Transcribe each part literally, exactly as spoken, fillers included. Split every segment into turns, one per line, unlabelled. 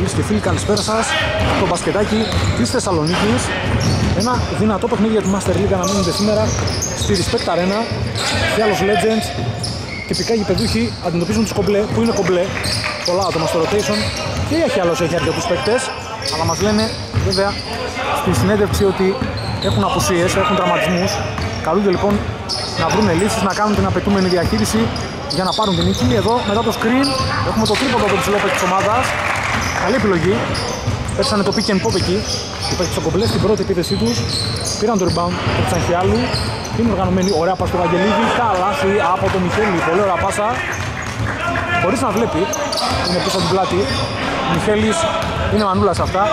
Φίλες και φίλοι, καλησπέρα σας. Το μπασκετάκι της Θεσσαλονίκης. Ένα δυνατό παιχνίδι για τη Master League αναμένεται σήμερα στη Respect Arena. Και άλλος Legends. Τυπικά γηπεδούχοι αντιμετωπίζουν τους κομπλέ, που είναι κομπλέ. Πολλά άτομα στο rotation. Και η Αχιάλος έχει αρκετούς παίκτες. Αλλά μας λένε βέβαια στη συνέντευξη ότι έχουν απουσίες, έχουν τραυματισμούς. Καλούνται λοιπόν να βρουν λύσεις, να κάνουν την απαιτούμενη διαχείριση για να πάρουν την νίκη. Εδώ μετά το screen έχουμε το τρίποντο από τους λόπες της ομάδας. Καλή επιλογή. Πέσανε το pick and pop εκεί. Οι παίκτες στο κομπλέ στην πρώτη επίθεσή τους. Πήραν το rebound από τους Αγχιάλου. Είναι οργανωμένη. Ωραία πάσα στο Βαγγελίδη. Καλάθι από τον Μιχέλη. Πολύ ωραία πάσα. Χωρίς να βλέπει. Είναι πίσω από την πλάτη. Ο Μιχέλης είναι μανούλας αυτά.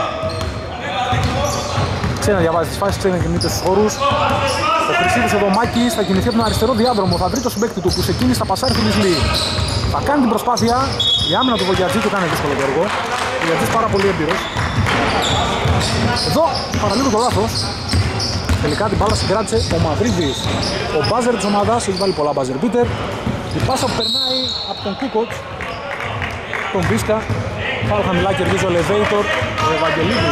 Ξέρει να διαβάζει τις φάσεις, ξέρει να κινείται στους χώρους. Ο Χρυσίδης εδώ Μάκης θα κινηθεί από τον αριστερό διάδρομο. Θα βρει το συμπαίκτη του που σε κίνηση θα πασάρει την Ισλή. Θα κάνει την προσπάθεια. Η άμυνα του Βογιατζή του κάνει δύσκολο το έργο. Ο Βογιατζής πάρα πολύ έμπειρος. Εδώ παραλίγο το λάθος. Τελικά την μπάλα συγκράτησε ο Μαυρίδης. Ο μπάζερ της ομάδας έχει βάλει πολλά μπάζερ beater. Η πάσα που περνάει από τον Κούκοτ, τον Μπίσκα. Πάρα χαμηλά κερδίζει ο Elevator, ο Ευαγγελίδης.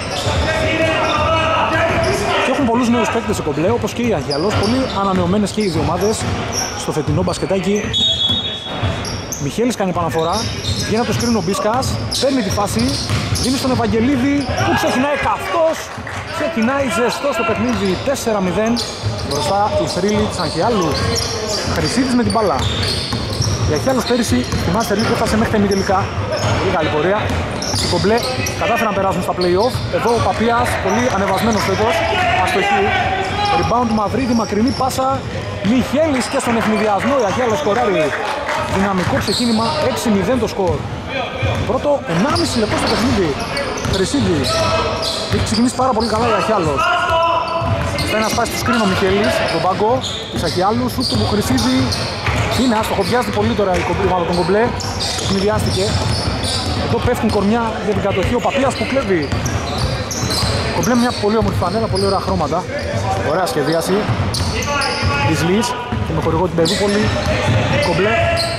Και έχουν πολλούς νέους παίκτες σε κομπλέ, όπως και η Αγιαλός. Πολύ ανανεωμένες και οι δύο ομάδες στο φετινό μπασκετάκι. Μιχέλης κάνει επαναφορά. Βγαίνει από το σκριν ο Μπίσκας. Παίρνει τη φάση. Δίνει στον Ευαγγελίδη που ξεκινάει καυτός. Ξεκινάει ζεστό στο παιχνίδι τέσσερα μηδέν. Μπροστά η θρύλη της Αγιάλου. Χρυσίδης με την μπάλα. Η Αγιάλος πέρυσι στη Master League έφτασε μέχρι τα ημιτελικά. Πολύ καλή πορεία. Οι κομπλέ κατάφεραν να περάσουν στα play-off. Εδώ ο Παπίας, πολύ ανεβασμένος φέτος. Αστοχή. Rebound Μαυρίδη, μακρινή πάσα. Μιχέλης και στον ευνηδιασμό. Η Αγιάλος σκοράρει. Δυναμικό ξεκίνημα, έξι μηδέν το σκορ. Πρώτο ενάμιση λεπτό στο παιχνίδι. Χρυσίδης. Έχει ξεκινήσει πάρα πολύ καλά η Αχιάλος. Φτάνει να σπάσει το σκριν ο Μιχέλης από τον πάγκο της Αχιάλου. Σούτ του Χρυσίδη. Είναι άστοχο, βιάζεται πολύ τώρα η ομάδα των κομπλέ. Ευνηδιάστηκε. Εδώ πέφτουν κορμιά για την κατοχή. Ο Παπίας που κλέβει. Κομπλέ μια πολύ όμορφη φανέλα, πολύ ωραία χρώματα. Ωραία σχεδίαση. Της Λύς και με χορηγό την Πεδούπολη. Κομπλέ.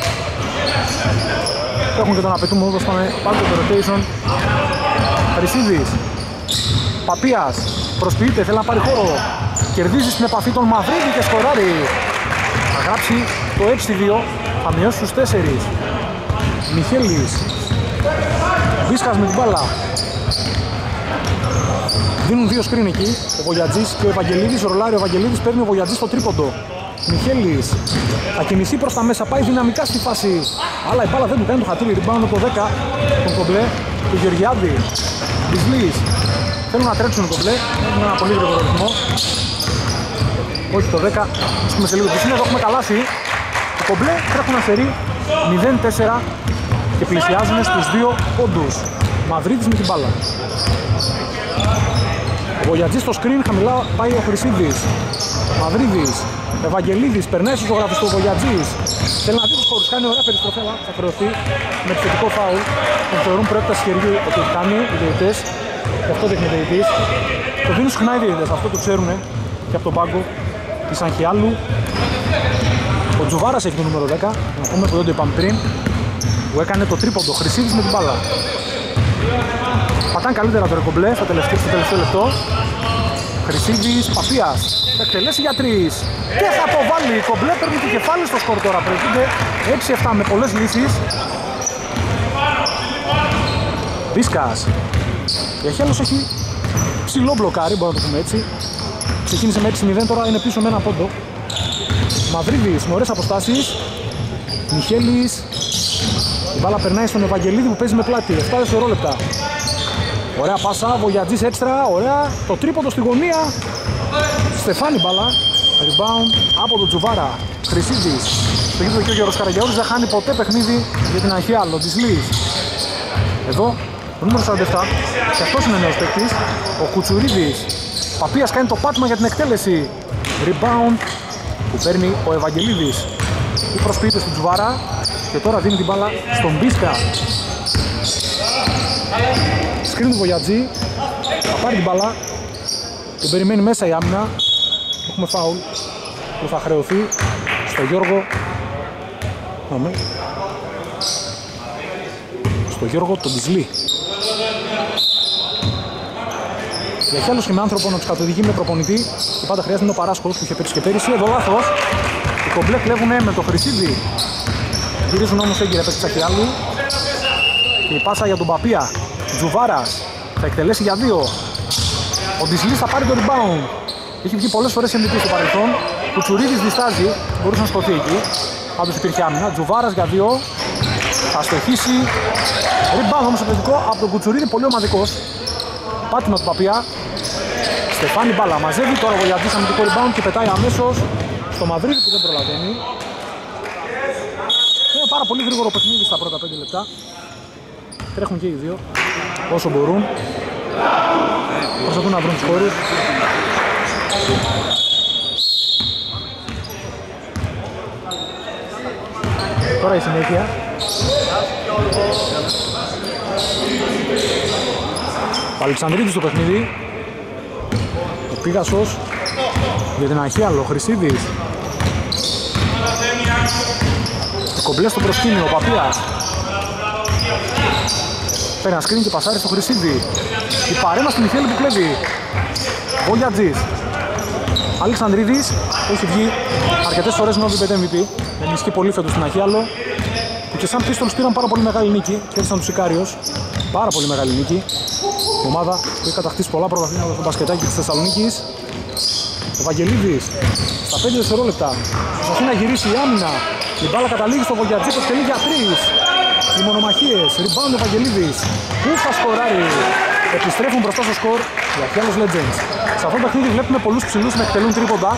Έχουν και τον απαιτούμενο όπως πάνε πάνω το rotation. Χρυσίδης. Παπίας. Προσποιείται, θέλει να πάρει χώρο. Κερδίζει στην επαφή τον Μαυρίδη και σκοράρει. Θα γράψει το έξι δύο. Θα μειώσει στους τέσσερα. Μιχέλης. Μπίσκας με την μπάλα. Δίνουν δύο σκριν εκεί. Ο Βογιατζής και ο Ευαγγελίδης. Ρολάρει ο Ευαγγελίδης, παίρνει ο Βογιατζής στο τρίποντο. Μιχέλης θα κινηθεί προς τα μέσα, πάει δυναμικά στη φάση. Αλλά η μπάλα δεν του κάνει το χατήρι. Rebound από το δέκα. Τον κομπλέ του Γεωργιάδη. Μπισλής. Θέλουν να τρέξουν το κομπλέ. Έχουν ένα πολύ γρήγορο ρυθμό. Όχι το δέκα. Έχουμε σε λίγο πισίνα. Εδώ έχουμε καλάσει. Το κομπλέ τρέχουν αφαιρεί μηδέν τέσσερα και πλησιάζουν στους δύο πόντους. Μαυρίδης με την μπάλα. Ο Βογιατζής στο screen, χαμηλά πάει ο Χρυσίδης. Μαυρίδης. Ευαγγελίδης, περνάει στο ζωγραφιστό ο Βογιατζής. Θέλει να δει τους χώρους, κάνει ωραία περιστροφή, αλλά θα χρεωθεί με επιθετικό φάουλ. Τον θεωρούν προέκταση χεριού ότι έχει κάνει οι διαιτητές. Γι' αυτό δείχνει διαιτητής. Το δίνουν συχνά οι διαιτητές, αυτό το ξέρουν και από τον πάγκο της Αγχιάλου. Ο Τζουβάρας έχει το νούμερο δέκα, να πούμε που δεν το είπαμε πριν, που έκανε το τρίποντο. Χρυσίδης με την μπάλα. Πατάνε καλύτερα το ρεκομπλέ στο τελευταίο, στο τελευταίο λεπτό. Χρυσίδης, Παπίας, θα εκτελέσει για τρεις και θα το βάλει. Κομπλέ παίρνει το κεφάλι στο σκορ τώρα. Προηγούνται έξι επτά με πολλές λύσεις. Μπίσκας. Η Αχιάλος έχει ψηλό μπλοκάρι, μπορούμε να το πούμε έτσι. Ξεκίνησε με έξι μηδέν, τώρα είναι πίσω με ένα πόντο. Μαυρίδης με ωραίες αποστάσεις. Μιχέλης. Η μπάλα περνάει στον Ευαγγελίδη που παίζει με πλάτη. επτά δευτερόλεπτα. Ωραία πάσα, Βογιατζής έξτρα, ωραία. Το τρίποντο στη γωνία. Στεφάνι μπάλα. Rebound από τον Τζουβάρα. Χρυσίδης. Στο γήπεδο και ο Γιώργος Καραγιαούρης δεν χάνει ποτέ παιχνίδι για την Αχιάλο. Της Λύς. Εδώ, το νούμερο σαράντα επτά. Και αυτός είναι νέος παίκτης. Ο Κουτσουρίδης. Παπίας κάνει το πάτημα για την εκτέλεση. Rebound που παίρνει ο Ευαγγελίδης. Που προσποιείται στον Τζουβάρα. Και τώρα δίνει την μπάλα στον Μπίσκα. Σκριν του Βογιατζή. Θα πάρει την μπάλα. Τον περιμένει μέσα η άμυνα. Έχουμε φάουλ που θα χρεωθεί στο Γιώργο. Πάμε. Στο Γιώργο τον Μπισλή. Για Χιάλος και με άνθρωπο να τους καθοδηγεί με προπονητή και πάντα χρειάζεται ο Παράσκος που είχε πέρυσι και πέρυσι. Εδώ λάθος. Οι κομπλέ κλέβουνε με το Χρυσίδι. Γυρίζουν όμως έγκυρα παίκτη Τσαχιάλου. Και η πάσα για τον Παπία. Τζουβάρας θα εκτελέσει για δύο. Ο Ντισλής θα πάρει το rebound. Έχει βγει πολλές φορές εμ βι πι στο παρελθόν. Κουτσουρίδης διστάζει, μπορούσε να σκοτεί εκεί. Πάντως υπήρχε άμυνα. Τζουβάρας για δύο. Θα στοχίσει. Rebound όμως επιθετικό από τον Κουτσουρίδη, πολύ ομαδικός. Πάτημα του Παπία. Στεφάνι μπάλα μαζεύει. Τώρα ο Βογιατζής αμυντικό rebound και πετάει αμέσως στο Μαυρίδη που δεν προλαβαίνει. Είναι πάρα πολύ γρήγορο παιχνίδι στα πρώτα πέντε λεπτά. Τρέχουν και οι δύο όσο μπορούν. Προσπαθούν να βρουν τους χώρους. Τώρα η συνέχεια. Ο Αλεξανδρίδης στο παιχνίδι. Ο Πίγασος για την Αχίαλο, ο Χρυσίδης. Κομπλέ στο προσκήνιο, ο Παπίας. Παίρνει ένα σκριν και πασάρει στο Χρυσίδη. Η παρέμβαση του Μιχέλη που κλέβει. Βογιατζής. Αλεξανδρίδης έχει βγει αρκετές φορές νόβι πέντε εμ βι πι. Ενισχύει πολύ φέτος στην Αχίαλο. Που και σαν Pistons πήραν πάρα πολύ μεγάλη νίκη. Κέρδισαν τους Ικάριος. Πάρα πολύ μεγάλη νίκη. Η ομάδα που έχει κατακτήσει πολλά πρωταθλήματα στο μπασκετάκι της Θεσσαλονίκης. Ο Βαγγελίδης στα πέντε δευτερόλεπτα προσπαθεί να γυρίσει η άμυνα. Η μπάλα καταλήγει στο Βογιατζή που στελεί για τρεις. Οι μονομαχίες, rebound ο Βαγγελίδης. Πού θα σκοράρει. Επιστρέφουν μπροστά στο σκορ οι Αχιάλος Legends. Σε αυτό το παιχνίδι βλέπουμε πολλούς ψηλούς να εκτελούν τρίποντα.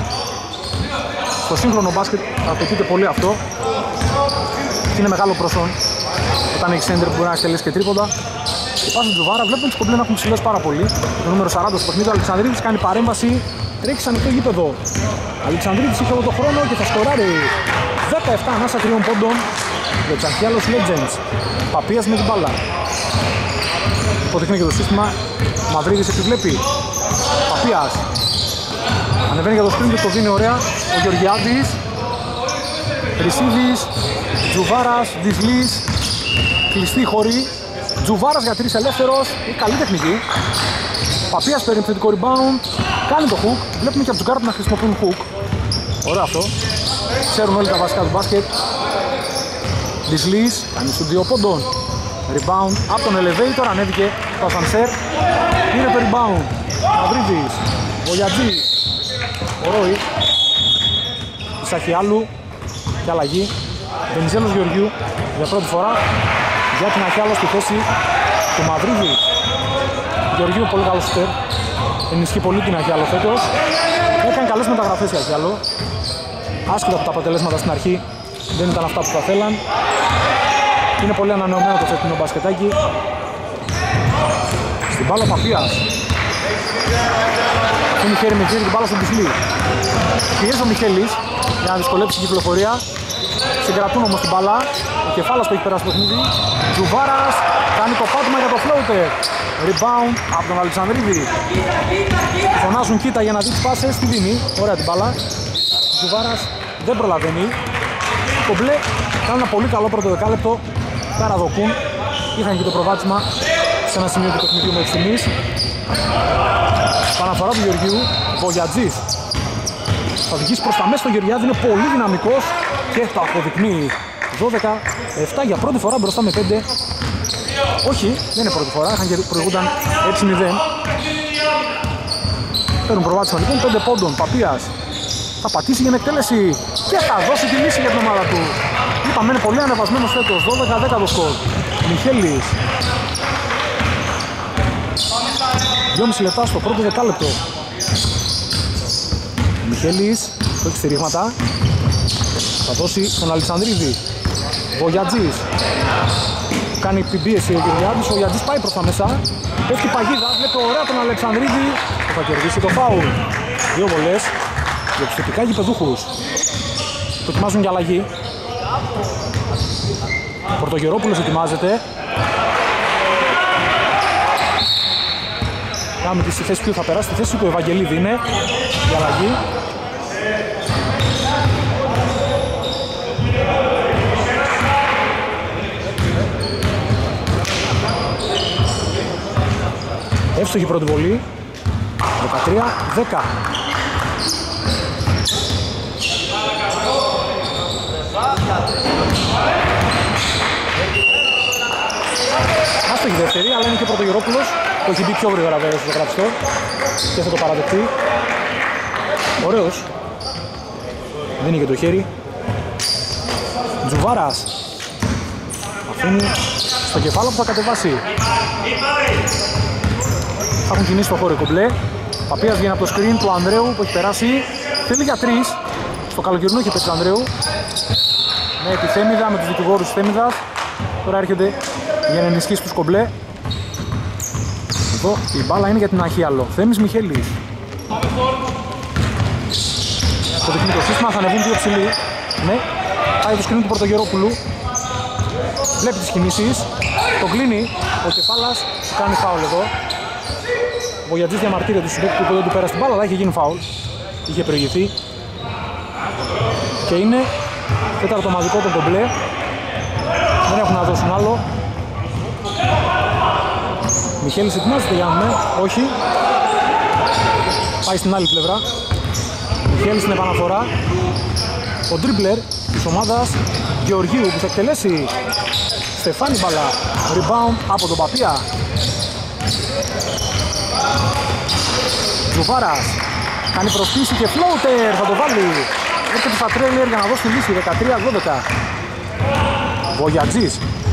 Στο σύγχρονο μπάσκετ απαιτείται πολύ αυτό. Και είναι μεγάλο προσόν. Όταν έχει σέντερ που μπορεί να εκτελέσει και τρίποντα. Και πάση του Βάρα βλέπουμε τους κομπλέ να έχουν ψηλές πάρα πολύ. Το νούμερο σαράντα στο παιχνίδι, ο Αλεξανδρίδης κάνει παρέμβαση. Τρέχει σαν ανοιχτό γήπεδο. Αλεξανδρίδης είχε όλο το χρόνο και θα σκοράρει. δεκαεπτά ανάσα τριών πόντων για τους Αχιάλος Legends. Παπίας με την μπάλα. Υποδείχνει και το σύστημα. Μαυρίδης επιβλέπει. Παπίας. Ανεβαίνει για το screen και το δίνει ωραία. Ο Γεωργιάδης. Χρυσίδης. Τζουβάρας. Ντισλής. Κλειστή χωρί. Τζουβάρας για τρεις ελεύθερος. Η καλή τεχνική. Παπίας παίρνει επιθετικό rebound. Κάνει το hook. Βλέπουμε και από τους γκάρτ να χρησιμοποιούν hook. Ωραίο αυτό. Ξέρουν όλοι τα βασικά του μπάσκετ. Ντισλής κάνει σου δύο πόντων. Rebound από τον elevator, ανέβηκε το ασανσέρ. Είναι το rebound. Μαυρίδης, Βογιατζής, ο Ρόι. Σαχιάλου και αλλαγή. Βενιζέλος Γεωργιού για πρώτη φορά για την Αχιάλο στη θέση του Μαυρίδη. Γεωργιού πολύ καλό σουτέρ. Ενισχύει πολύ την Αχιάλο φέτος. Έκανε καλές μεταγραφές η Αχιάλο. Άσχετα από τα αποτελέσματα στην αρχή δεν ήταν αυτά που θα θέλαν. Είναι πολύ ανανεωμένο το φετινό μπασκετάκι. Στην μπάλα Παπίας. Είναι χέρι με χέρι την μπάλα στον Ντισλή. Πιέζει ο Μιχέλης για να δυσκολέψει την κυκλοφορία. Συγκρατούν όμως την μπάλα. Ο κεφάλας που έχει περάσει το παιχνίδι. Τζουβάρας κάνει το πάτημα για το floater. Rebound από τον Αλεξανδρίδη. Φωνάζουν κοίτα για να δει τις πάσες. Τη δίνει. Ωραία την μπάλα. Τζουβάρας δεν προλαβαίνει. Το μπλε κάνει ένα πολύ καλό πρώτο δεκάλεπτο. Παραδοκούν. Είχαν και το προβάδισμα σε ένα σημείο του παιχνιδιού μέχρι στιγμής. Παναφορά του Γεωργίου. Βογιατζής θα οδηγήσει προς τα μέσα. Το Γεωργιάδη είναι πολύ δυναμικός και το αποδεικνύει. Δώδεκα επτά για πρώτη φορά μπροστά με πέντε. Όχι, δεν είναι πρώτη φορά. Είχαν και προηγούνταν έξι μηδέν. Παίρνουν προβάδισμα λοιπόν πέντε πόντων. Παπίας θα πατήσει για την εκτέλεση και θα δώσει τη λύση για την ομάδα του. Είπαμε είναι πολύ ανεβασμένος φέτος. δώδεκα δέκα το σκορ. Μιχέλης. δυόμισι λεπτά στο πρώτο δεκάλεπτο. Μιχέλης το έχει στηρίγματα. Θα δώσει στον Αλεξανδρίδη. Βογιατζής κάνει πιμπίεση ο Γεωργιάδης. Ο Βογιατζής πάει προς τα μέσα. Πέφτει παγίδα. Βλέπει ωραία τον Αλεξανδρίδη. Θα κερδίσει το φάουλ. Δύο βολές για τους θετικά γηπεδούχους. Δοκιμάζουν για αλλαγή. Πορτογερόπουλος ετοιμάζεται. Κάμε τη θέση που θα περάσει. Στη θέση του Ευαγγελίδη είναι η αλλαγή. Εύστοχη πρώτη βολή. δεκατρία δέκα. Άστοχη δεύτερη, αλλά είναι και ο Πρωτογερόπουλος που έχει μπει πιο γρήγορα βέβαια στο γραφιστό και θα το παραδεχτεί. Ωραίος. Δίνει και το χέρι. Τζουβάρας αφήνει στο κεφάλαιο που θα κατεβάσει. Θα έχουν κινήσει το χώρο κομπλέ. Παπίας βγαίνει από το screen του Ανδρέου που έχει περάσει. Θέλει για τρεις. Στο καλοκαιρινό έχει πέσει ο Ανδρέου. Με τη Θέμιδα, με τους δικηγόρους της Θέμιδας. Τώρα έρχεται για να ενισχύσει τους κομπλέ. Εδώ η μπάλα είναι για την Αχίαλο. Θέμης Μιχέλης. Το δείχνει το σύστημα, θα ανεβούν δύο ψηλοί. Ναι, πάει το σκριν του Πρωτογερόπουλου. Βλέπει τις κινήσεις. Το κλείνει. Ο Κεφάλας κάνει φάουλ εδώ. Ο Βογιατζής διαμαρτύρεται του συμπαίκτη που δεν του πέρασε την μπάλα, αλλά είχε γίνει φάουλ. Είχε προηγηθεί. Και είναι τέταρτο ομαδικό το κομπλέ. Δεν έχουν να δώσουν άλλο. Μιχέλης ετοιμάζεται για να δούμε. Όχι. Πάει στην άλλη πλευρά. Μιχέλης στην επαναφορά. Ο ντρίμπλερ της ομάδας Γεωργίου που θα εκτελέσει. Στεφάνι μπαλά. Rebound από τον Παπία. Τζουβάρας. Κάνει προσθήση και floater. Θα το βάλει. Έρχεται στα τρέλερ για να δώσει τη λύση. δεκατρία δώδεκα. Βογιατζής.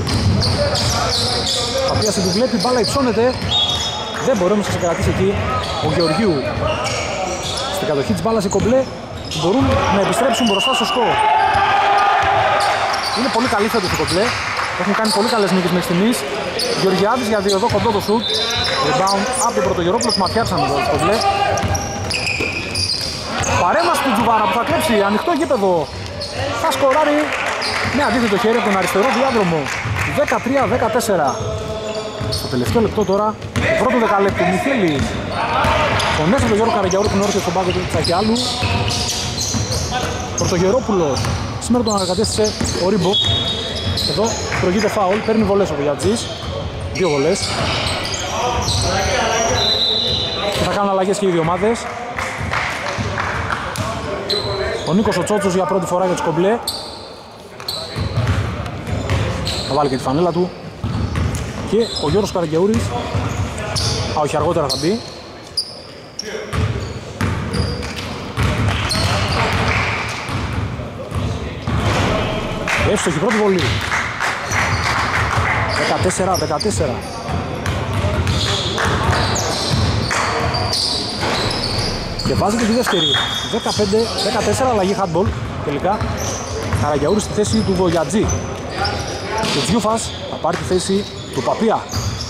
Παπίας την βλέπει. Μπάλα υψώνεται. Δεν μπορεί όμως να σε κρατήσει εκεί ο Γεωργίου. Στην κατοχή της μπάλας οι κομπλέ μπορούν να επιστρέψουν μπροστά στο σκορ. Είναι πολύ καλή φέτος οι κομπλέ. Έχουν κάνει πολύ καλές νίκες μέχρι στιγμής. Γεωργιάδης για δύο εδώ κοντό το σουτ. Rebound από τον Πρωτογερόπουλο που ματιάξαν εδώ οι κομπλέ. Παρέμβαση του Τζουβάρα που θα κλέψει ανοιχτό γήπεδο. Θα σκοράρει με αντίθετο χέρι από τον αριστερό διάδρομο. δεκατρία δεκατέσσερα. Στο τελευταίο λεπτό τώρα, το πρώτο δεκαλέπτο Μιχέλης. Τον έσαι τον Γιώργο Καραγιαούρη που είναι όρθιο στον πάγκο του Τσακιάλου. Πρωτογερόπουλος σήμερα τον ανακατέστησε ο Ρίμπο. Εδώ προηγείται φάουλ, παίρνει βολές ο Βογιατζής. Δύο βολές. Και θα κάνουν αλλαγές και οι δύο ομάδες. Ο Νίκος ο Τσότσος για πρώτη φορά για τους κομπλέ. Θα βάλει και τη φανέλα του. Και ο Γιώργος Καραγιαούρης. Α, όχι, αργότερα θα μπει. Εύστοχη πρώτη βολή. δεκατέσσερα δεκατέσσερα. Και βάζει και τη δεύτερη. δεκαπέντε δεκατέσσερα, αλλαγή handball τελικά. Καραγιαούρης στη θέση του Βογιατζή. Και ο Τζιούφας θα πάρει τη θέση του Παπία.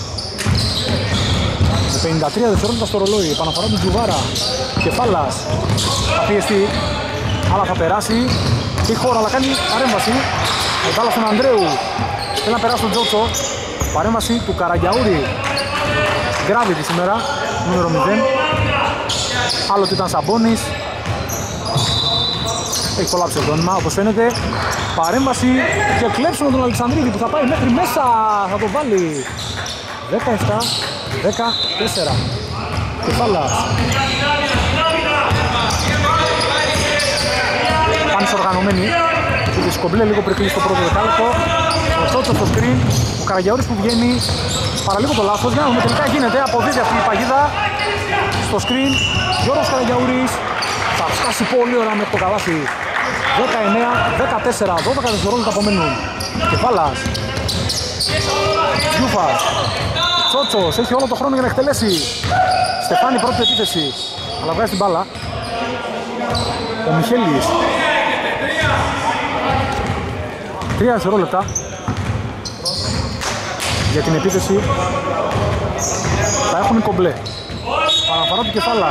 Με πενήντα τρία δευτερόλεπτα στο ρολόι. Επαναφορά του Τζουβάρα. Κεφάλας. Θα πιεστεί. Αλλά θα περάσει. Έχει χώρο, αλλά κάνει παρέμβαση. Μετάλλα στον Ανδρέου. Θέλει να περάσει τον Τζότσο. Παρέμβαση του Καραγιαούρη. Gravity σήμερα. Νούμερο μηδέν. Άλλο ότι ήταν Σαμπόνης. Έχει πολλά ψευδόνυμα όπως φαίνεται. Παρέμβαση και κλέψιμο τον Αλεξανδρίδη που θα πάει μέχρι μέσα. Θα το βάλει. δεκαεπτά δεκατέσσερα. Κεφάλας. Πάνε οργανωμένοι. Και τη κομπλέ λίγο πριν κλείσει το πρώτο δεκάλεπτο. Ο Τσότσος στο screen. Ο Καραγιαούρης που βγαίνει. Παραλίγο το λάθος. Για να δούμε τελικά γίνεται. Αποδίδει αυτή η παγίδα. Στο screen. Γιώργος Καραγιαούρης. Θα φτάσει πολύ ώρα μέχρι το καλάθι. δεκαεννέα δεκατέσσερα. δώδεκα δευτερόλεπτα απομένουν. Κεφάλας. Γιούφας. Τσότσος. Έχει όλο το χρόνο για να εκτελέσει. Στεφάνι πρώτη επίθεση. Αλλά βγάζει την μπάλα. Ο Μιχέλης. Τρία δευτερόλεπτα για την επίθεση. Θα έχουν κομπλέ. Παραφορά του Κεφάλα.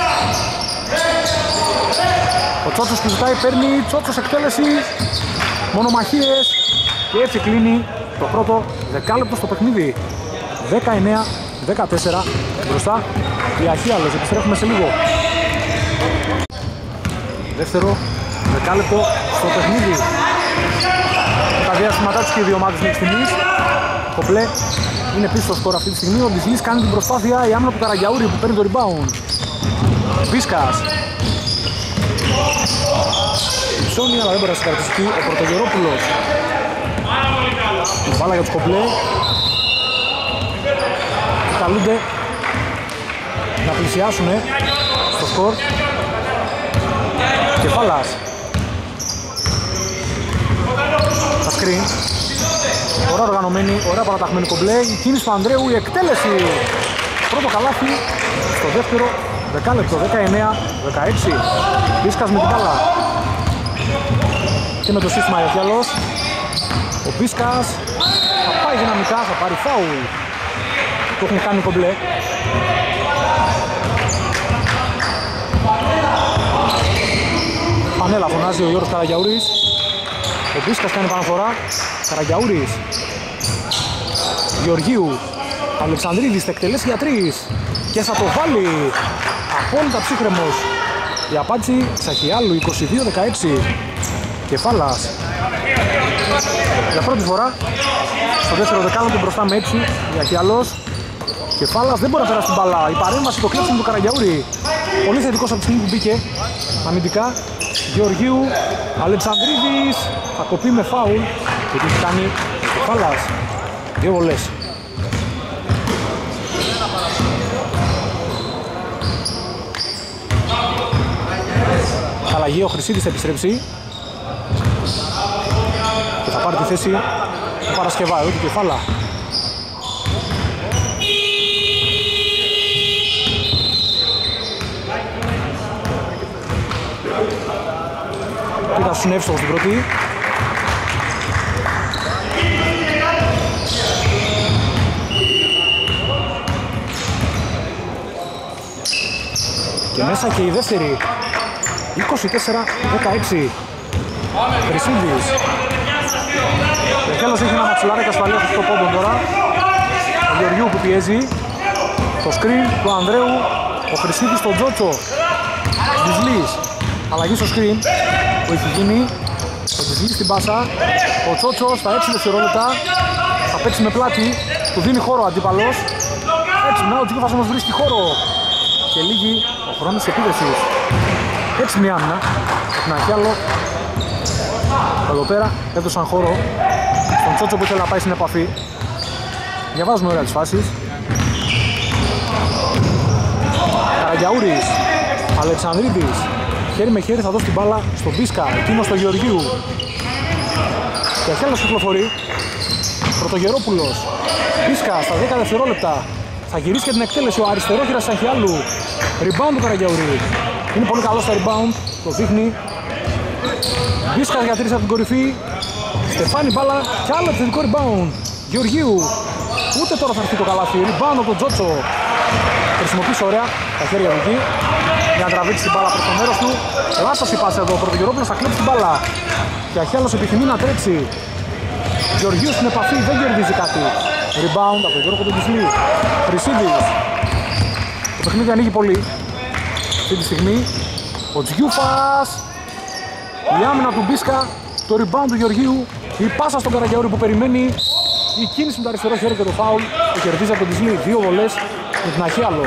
Ο Τσότσος που ζητάει παίρνει. Τσότσος εκτέλεση. Μονομαχίες. Και έτσι κλείνει το πρώτο δεκάλεπτο στο παιχνίδι. δεκαεννέα δεκατέσσερα. Μπροστά η Αχίαλος. Επιστρέφουμε σε λίγο. Δεύτερο δεκάλεπτο στο παιχνίδι. Τα διαστήματά τους και οι δύο ομάδες μέχρι στιγμής. Κομπλέ είναι πίσω στο σκορ αυτή τη στιγμή. Ο Μπισλής κάνει την προσπάθεια. Η άμυνα του Καραγιαούρη που παίρνει το rebound. Μπίσκας. Ψώνει αλλά δεν μπορεί να συγκρατήσει ο Πρωτογερόπουλος. Η μπάλα για τους κομπλέ. Καλούνται να πλησιάσουν στο σκορ. Κεφάλας. Τα screen. Ωραία οργανωμένη, ωραία παραταχμένη κομπλέ. Η κίνηση του Ανδρέου, η εκτέλεση. Πρώτο καλάθι στο δεύτερο δεκάλεπτο, δεκαεννέα δεκαέξι. Μπίσκας με την μπάλα. Και με το σύστημα Ιαχιαλός. Ο Μπίσκας θα πάει δυναμικά, θα πάρει φάουλ. Το έχουν κάνει κομπλέ. Πανέλα φωνάζει ο Γιώργος Καραγιαούρης. Ο Μπίσκας κάνει επαναφορά. Καραγιαούρης. Γεωργίου. Αλεξανδρίδης θα εκτελέσει για τρεις. Και θα το βάλει. Απόλυτα ψύχρεμος. Η απάντηση Ξαχιάλου είκοσι δύο δεκαέξι. Κεφάλας. Για πρώτη φορά στο δεύτερο δεκάλεπτο μπροστά με έξι. Ιαχιαλός. Κεφάλας δεν μπορεί να περάσει την μπάλα. Η παρέμβαση το κλέψιμο του Καραγιαούρη. Πολύ θετικός από τη στιγμή που μπήκε. Αμυντικά. Γεωργίου. Αλεξανδρίδης. Θα κοπεί με φάουλ. Και τι έχει κάνει Κεφάλας. Δύο βολές. Αλλαγή, ο Χρυσίδης θα επιστρέψει. Και θα πάρει τη θέση του Παρασκευάου, του Κεφάλα. Ήταν στον εύστοχο στην πρώτη. Και μέσα και η δεύτερη. είκοσι τέσσερα δεκαέξι. Χρυσίδης. Ο Γιάννος έχει ένα μαξιλάρι ασφαλείας στο πόντο τώρα. Ο Γεωργιού που πιέζει. Το screen του Ανδρέου. Ο Χρυσίδης στον Τζότσο. Ντισλής. Αλλαγή στο screen που έχει γίνει. Ο Ντισλής στην πάσα. Ο Τσότσος στα έξι δευτερόλεπτα. Θα παίξει με πλάτη. Του δίνει χώρο ο αντίπαλος. Έτσι να ο Τζίκοφας όμως βρίσκει χώρο. Και λίγη ο χρόνος της επίδεσης. Έτσι μια άμυνα. Από την αρχή άλλο. Εδώ πέρα έδωσαν χώρο στον Τσότσο που ήθελε να πάει στην επαφή. Διαβάζουμε ωραία τις φάσεις. Καραγιαούρης. Αλεξανδρίδης. Χέρι με χέρι θα δώσει την μπάλα στον Μπίσκα. Εκείνο στο Γεωργίου. Και Αχιάλος κυκλοφορεί. Πρωτογερόπουλος. Μπίσκα στα δέκα δευτερόλεπτα. Θα γυρίσει και την εκτέλεση ο αριστερόχειρας της Αχιάλου. Rebound του Καραγιαούρη. Είναι πολύ καλό στο rebound. Το δείχνει. Μπίσκας για τρεις από την κορυφή. Στεφάνι μπάλα και άλλο επιθετικό rebound. Γεωργίου. Ούτε τώρα θα έρθει το καλάθι. Rebound από τον Τζότσο. Χρησιμοποιήσει ωραία τα χέρια του εκεί για να τραβήξει την μπάλα προς το μέρος του. Λάθος η πάσα εδώ. Ο Πρωτογερόπουλος θα κλέψει την μπάλα. Και Αχιάλος επιθυμεί να τρέξει. Γεωργίου στην επαφή, δεν κερδίζει κάτι. Rebound από τον Γιώργο του Ντισλή. Χρυσίδης. Το παιχνίδι ανοίγει πολύ. Αυτή τη στιγμή ο Τζιούφας. Η άμυνα του Μπίσκα. Το rebound του Γεωργίου. Η πάσα στον Καραγιαούρη που περιμένει. Η κίνηση με το αριστερό χέρι και το φάουλ. Το κερδίζει από τον Ντισλή. Δύο βολές με την Αχιάλο.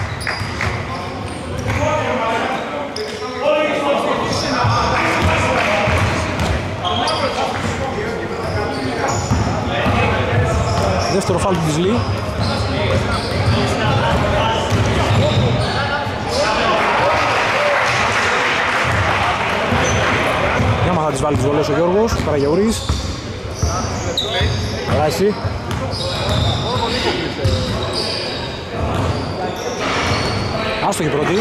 Δεύτερο φάουλ του Ντισλή. Για μα θα τις βάλει τις βολές ο Γιώργος, ο Καραγιαούρης. Ράση. Άστοχη πρώτη.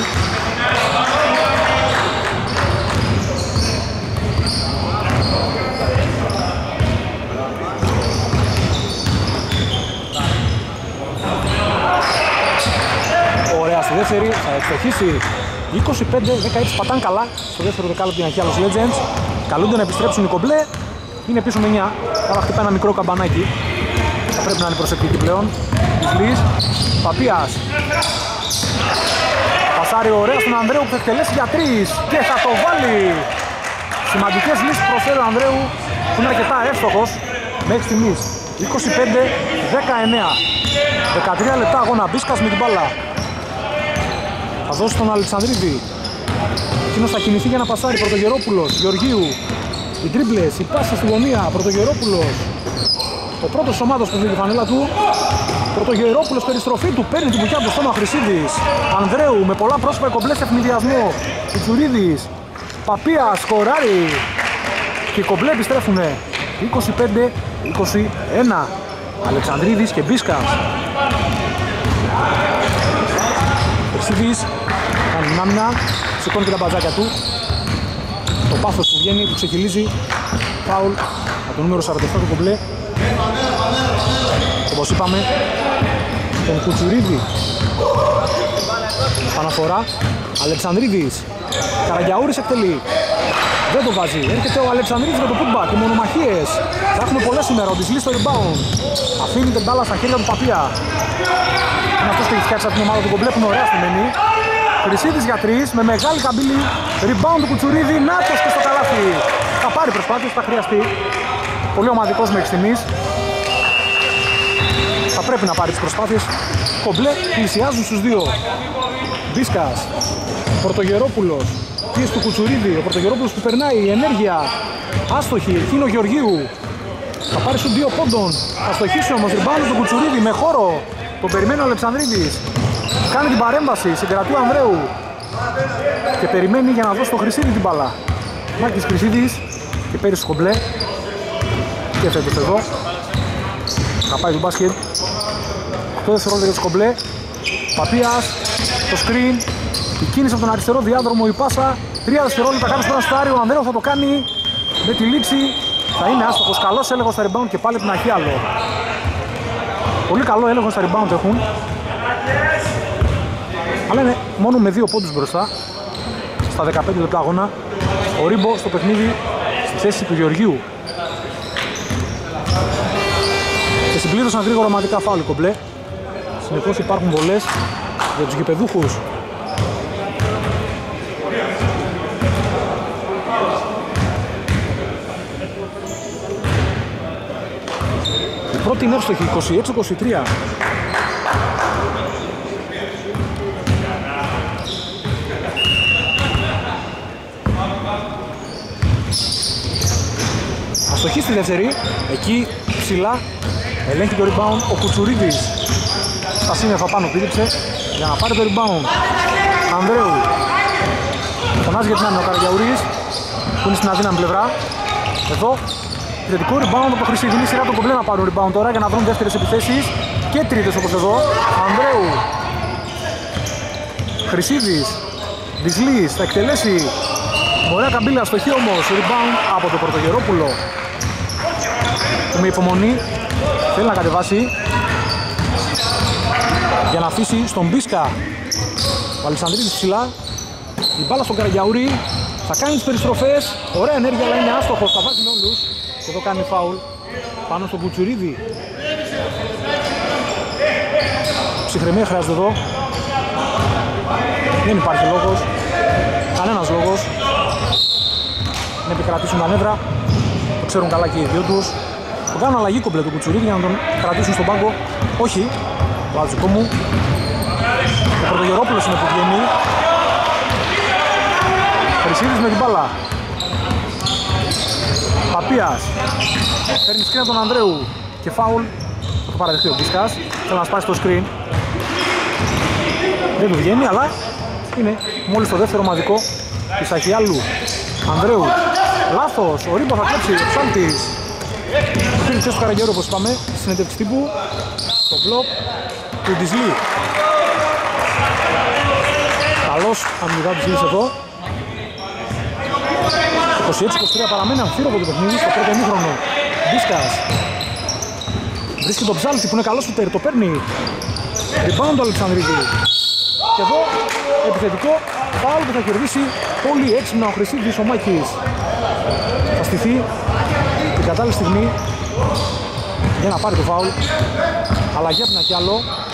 Ωραία στη δεύτερη, θα ευστοχίσει είκοσι πέντε δεκαέξι. Πατάν καλά στο δεύτερο δεκάλεπτο την Αχιάλος Legends. Καλούνται να επιστρέψουν οι κομπλέ. Είναι πίσω με εννιά. Τώρα χτυπάει ένα μικρό καμπανάκι. Θα πρέπει να είναι προσεκτική πλέον. Ισλής, Παπίας. Πασάρει ωραία στον Ανδρέου που θα εκτελέσει για τρεις. Και θα το βάλει. Σημαντικές λύσεις προσφέρει ο Ανδρέου που είναι αρκετά εύστοχος μέχρι στιγμής. είκοσι πέντε δεκαεννέα. δεκατρία λεπτά αγώνα. Μπίσκας με την μπάλα. Θα δώσει τον Αλεξανδρίδη. Εκείνος θα κινηθεί για να πασάρει. Πρωτογερόπουλος, Γεωργίου. Οι τρίπλες, η πάσα στη γωνία. Πρωτογερόπουλος. Ο πρώτος της ομάδας που δίνει τη φανέλα του. Πρωτογερόπουλος, περιστροφή του. Παίρνει την μπουκιά του στόμα Χρυσίδης. Ανδρέου με πολλά πρόσωπα κομπλέ σε ευνηδιασμό. Κουτσουρίδης. Παπίας, σκοράρει. Και οι κομπλέ επιστρέφουνε. είκοσι πέντε είκοσι ένα. Αλεξανδρίδης και Μπίσκας. Χρυσίδης κάνει την άμυνα. Σηκώνει και τα μπατζάκια του. Το πάθος που βγαίνει, που ξεχυλίζει. Φάουλ από το νούμερο σαράντα επτά του κομπλέ. Όπως είπαμε, τον Κουτσουρίδη. Παναφορά. Αλεξανδρίδης. Καραγιαούρης εκτελεί. Δεν το βάζει. Έρχεται ο Αλεξανδρίδης με το putback. Οι μονομαχίες. Θα έχουμε πολλές σήμερα. Ο Ντισλής στο rebound. Αφήνει την μπάλα στα χέρια του Παπία. Είναι αυτός που έχει φτιάξει από την ομάδα του κομπλέ που είναι ωραία στημένη. Χρυσίδης για τρεις με μεγάλη καμπύλη. Rebound του Κουτσουρίδη. Νάτος και στο καλάθι. Θα πάρει προσπάθειες, θα χρειαστεί. Πολύ ομαδικός μέχρι στιγμής. Θα πρέπει να πάρει τις προσπάθειες. Κομπλέ πλησιάζουν στους δύο. Μπίσκας. Πρωτογερόπουλος. Πίεση του Κουτσουρίδη. Ο Πρωτογερόπουλος που περνάει. Η ενέργεια. Άστοχη. Εκείνο Γεωργίου. Θα πάρει στους δύο πόντων. Θα στοχίσει όμως. Rebound του Κουτσουρίδη με χώρο. Τον περιμένει ο Αλεξανδρίδης. Κάνει την παρέμβαση. Συγκρατεί ο Ανδρέου. Και περιμένει για να δώσει το Χρυσίδη την μπάλα. Μάκης Χρυσίδης. Και παίρνει στο κομπλέ. Και φέτος εδώ. Θα πάει το μπάσκετ. οκτώ δευτερόλεπτα για το κομπλέ. Παπίας. Το screen. Η κίνηση από τον αριστερό διάδρομο. Η πάσα. τρία δευτερόλεπτα. Κάνει στο ένα στάρι. Ο Ανδρέου θα το κάνει. Με τη λήξη. Θα είναι άστοχος. Καλός έλεγχος στα rebound και πάλι την αρχή άλλο. Πολύ καλό έλεγχο στα rebound έχουν. Αλλά είναι μόνο με δύο πόντους μπροστά. Στα δεκαπέντε λεπτά αγώνα. Ο Ρίμπο στο παιχνίδι στη θέση του Γεωργίου. Και συμπλήρωσαν γρήγορα ομαδικά φάουλ κομπλέ. Συνεχώς υπάρχουν βολές για τους γηπεδούχους. Η πρώτη είναι εύστοχη, είκοσι έξι είκοσι τρία. Αστοχή στη δεύτερη, εκεί ψηλά ελέγχει το rebound ο Κουτσουρίδης. Στα σύννεφα πάνω πήδηξε για να πάρει το rebound. Ανδρέου. Φωνάζει για την άμυνα ο Καραγιαουρής που είναι στην αδύναμη πλευρά. Εδώ θετικό rebound από το Χρυσίδη. Είναι σειρά το κομπλέ να πάρουν rebound τώρα για να βρουν δεύτερες επιθέσεις και τρίτες όπως εδώ. Ανδρέου. Χρυσίδης. Ντισλής θα εκτελέσει. Ωραία καμπύλα, αστοχή όμως. Rebound από το Πρωτογερόπουλο. Με υπομονή θέλει να κατεβάσει για να αφήσει στον Μπίσκα. Ο Αλεξανδρίδης ψηλά. Η μπάλα στον Καραγιαούρη. Θα κάνει τις περιστροφές. Ωραία ενέργεια αλλά είναι άστοχος. Θα βάζει με όλους. Και εδώ κάνει φάουλ πάνω στον Κουτσουρίδη. Ψυχραιμία χρειάζεται εδώ. Δεν υπάρχει λόγος. Κανένας λόγος. Να επικρατήσουν τα νεύρα. Το ξέρουν καλά και οι δύο τους. Το κάνουν αλλαγή κομπλέ του Κουτσουρίδη για να τον κρατήσουν στον πάγκο. Όχι. Το άτζικο μου. Ο Πρωτογερόπουλος είναι που βγαίνει. Χρυσίδης με την μπάλα. Παπίας. Παίρνει σκριν από τον Ανδρέου. Και φάουλ. Θα το παραδεχτεί ο Μπίσκας. Θέλει να σπάσει το screen. Δεν του βγαίνει αλλά είναι μόλις το δεύτερο ομαδικό της Αχιάλου. Ανδρέου. Λάθος. Ο Ρίμπο θα κλέψει. Ο Ψάλτης. Πήρε θέση του Καραγιαούρη όπως είπαμε. Συνέντευξη τύπου. Το μπλοκ του Ντισλή. Καλός αμυντικά του Ντισλής εδώ. είκοσι έξι είκοσι τρία παραμένει αμφίροπο το παιχνίδι στο πρώτο ημίχρονο. Μπίσκας. Βρίσκει τον Ψάλτη που είναι καλός σουτέρ. Το παίρνει. Rebound του Αλεξανδρίδη. Και εδώ επιθετικό φάουλ που θα κερδίσει πολύ έξυπνα ο Χρυσίδης ο Μάκης. Θα στηθεί την κατάλληλη στιγμή για να πάρει το φάουλ. Αλλαγή από την Αχιάλο.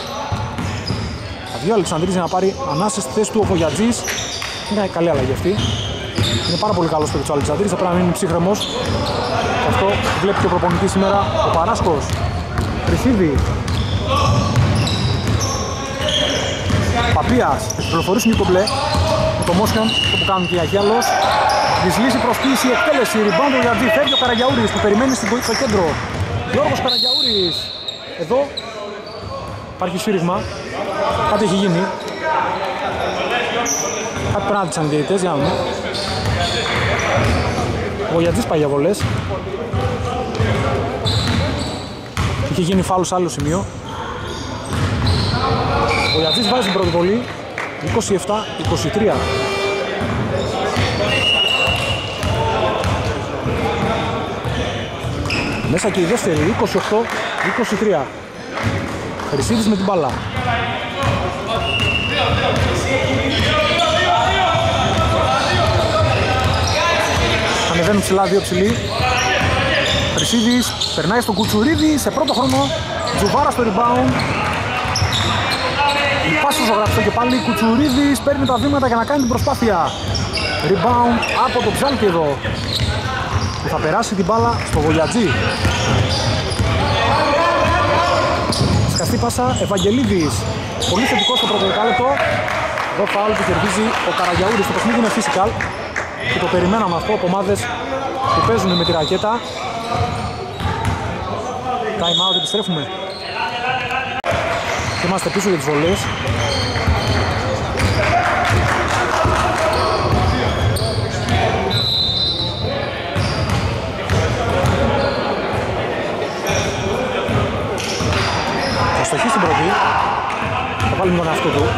Θα βγει ο Αλεξανδρίδης για να πάρει ανάσα στη θέση του ο Φογιατζής. Είναι καλή αλλαγή αυτή. Είναι πάρα πολύ καλός παιδί ο Αλεξανδρίδης, θα πρέπει να μείνει ψύχρεμος. Αυτό βλέπει και ο προπονητής σήμερα ο Παράσκος. Χρυσίδη. Παπίας, θα κυκλοφορήσουν και κομπλέ. Με το motion, αυτό που κάνουν και οι Αγιάλος. Δυσλύση προσποίηση, εκτέλεση, rebound ο Γιαντζή. Φεύγει ο Καραγιαούρης που περιμένει στο κέντρο. Γιώργος Καραγιαούρης. Εδώ υπάρχει σφύριγμα. Κάτι έχει γίνει. Κάτι πρέπει να τις αντιαιτές, για να δούμε. Ο Γιαντζής πάει για βολές. Είχε γίνει φάουλ σε άλλο σημείο. Ο Γιαντζής βάζει την πρώτη βολή. είκοσι επτά είκοσι τρία. Μέσα και η δεύτερη, είκοσι οκτώ είκοσι τρία. Χρυσίδης με την μπάλα. Ανεβαίνουν ψηλά, δύο ψηλοί. Χρυσίδης περνάει στον Κουτσουρίδη σε πρώτο χρόνο. Τζουβάρα στο rebound. Πάση στο ζωγραφιστό και πάλι. Κουτσουρίδης παίρνει τα βήματα για να κάνει την προσπάθεια. Rebound από το Ψάλκι εδώ, που θα περάσει την μπάλα στο Βολιατζή. Σκαστή πάσα, Ευαγγελίδης. Πολύ θετικό στο πρώτο δεκάλεπτο. Εδώ φάουλ που κερδίζει ο Καραγιαούρης. Το παιχνίδι είναι physical και το περιμέναμε αυτό από ομάδες που παίζουν με τη ρακέτα. Time out, επιστρέφουμε. Και είμαστε πίσω για τις βολές. Θα στοχίσει την πρώτη. Θα βάλει με τον εαυτό του.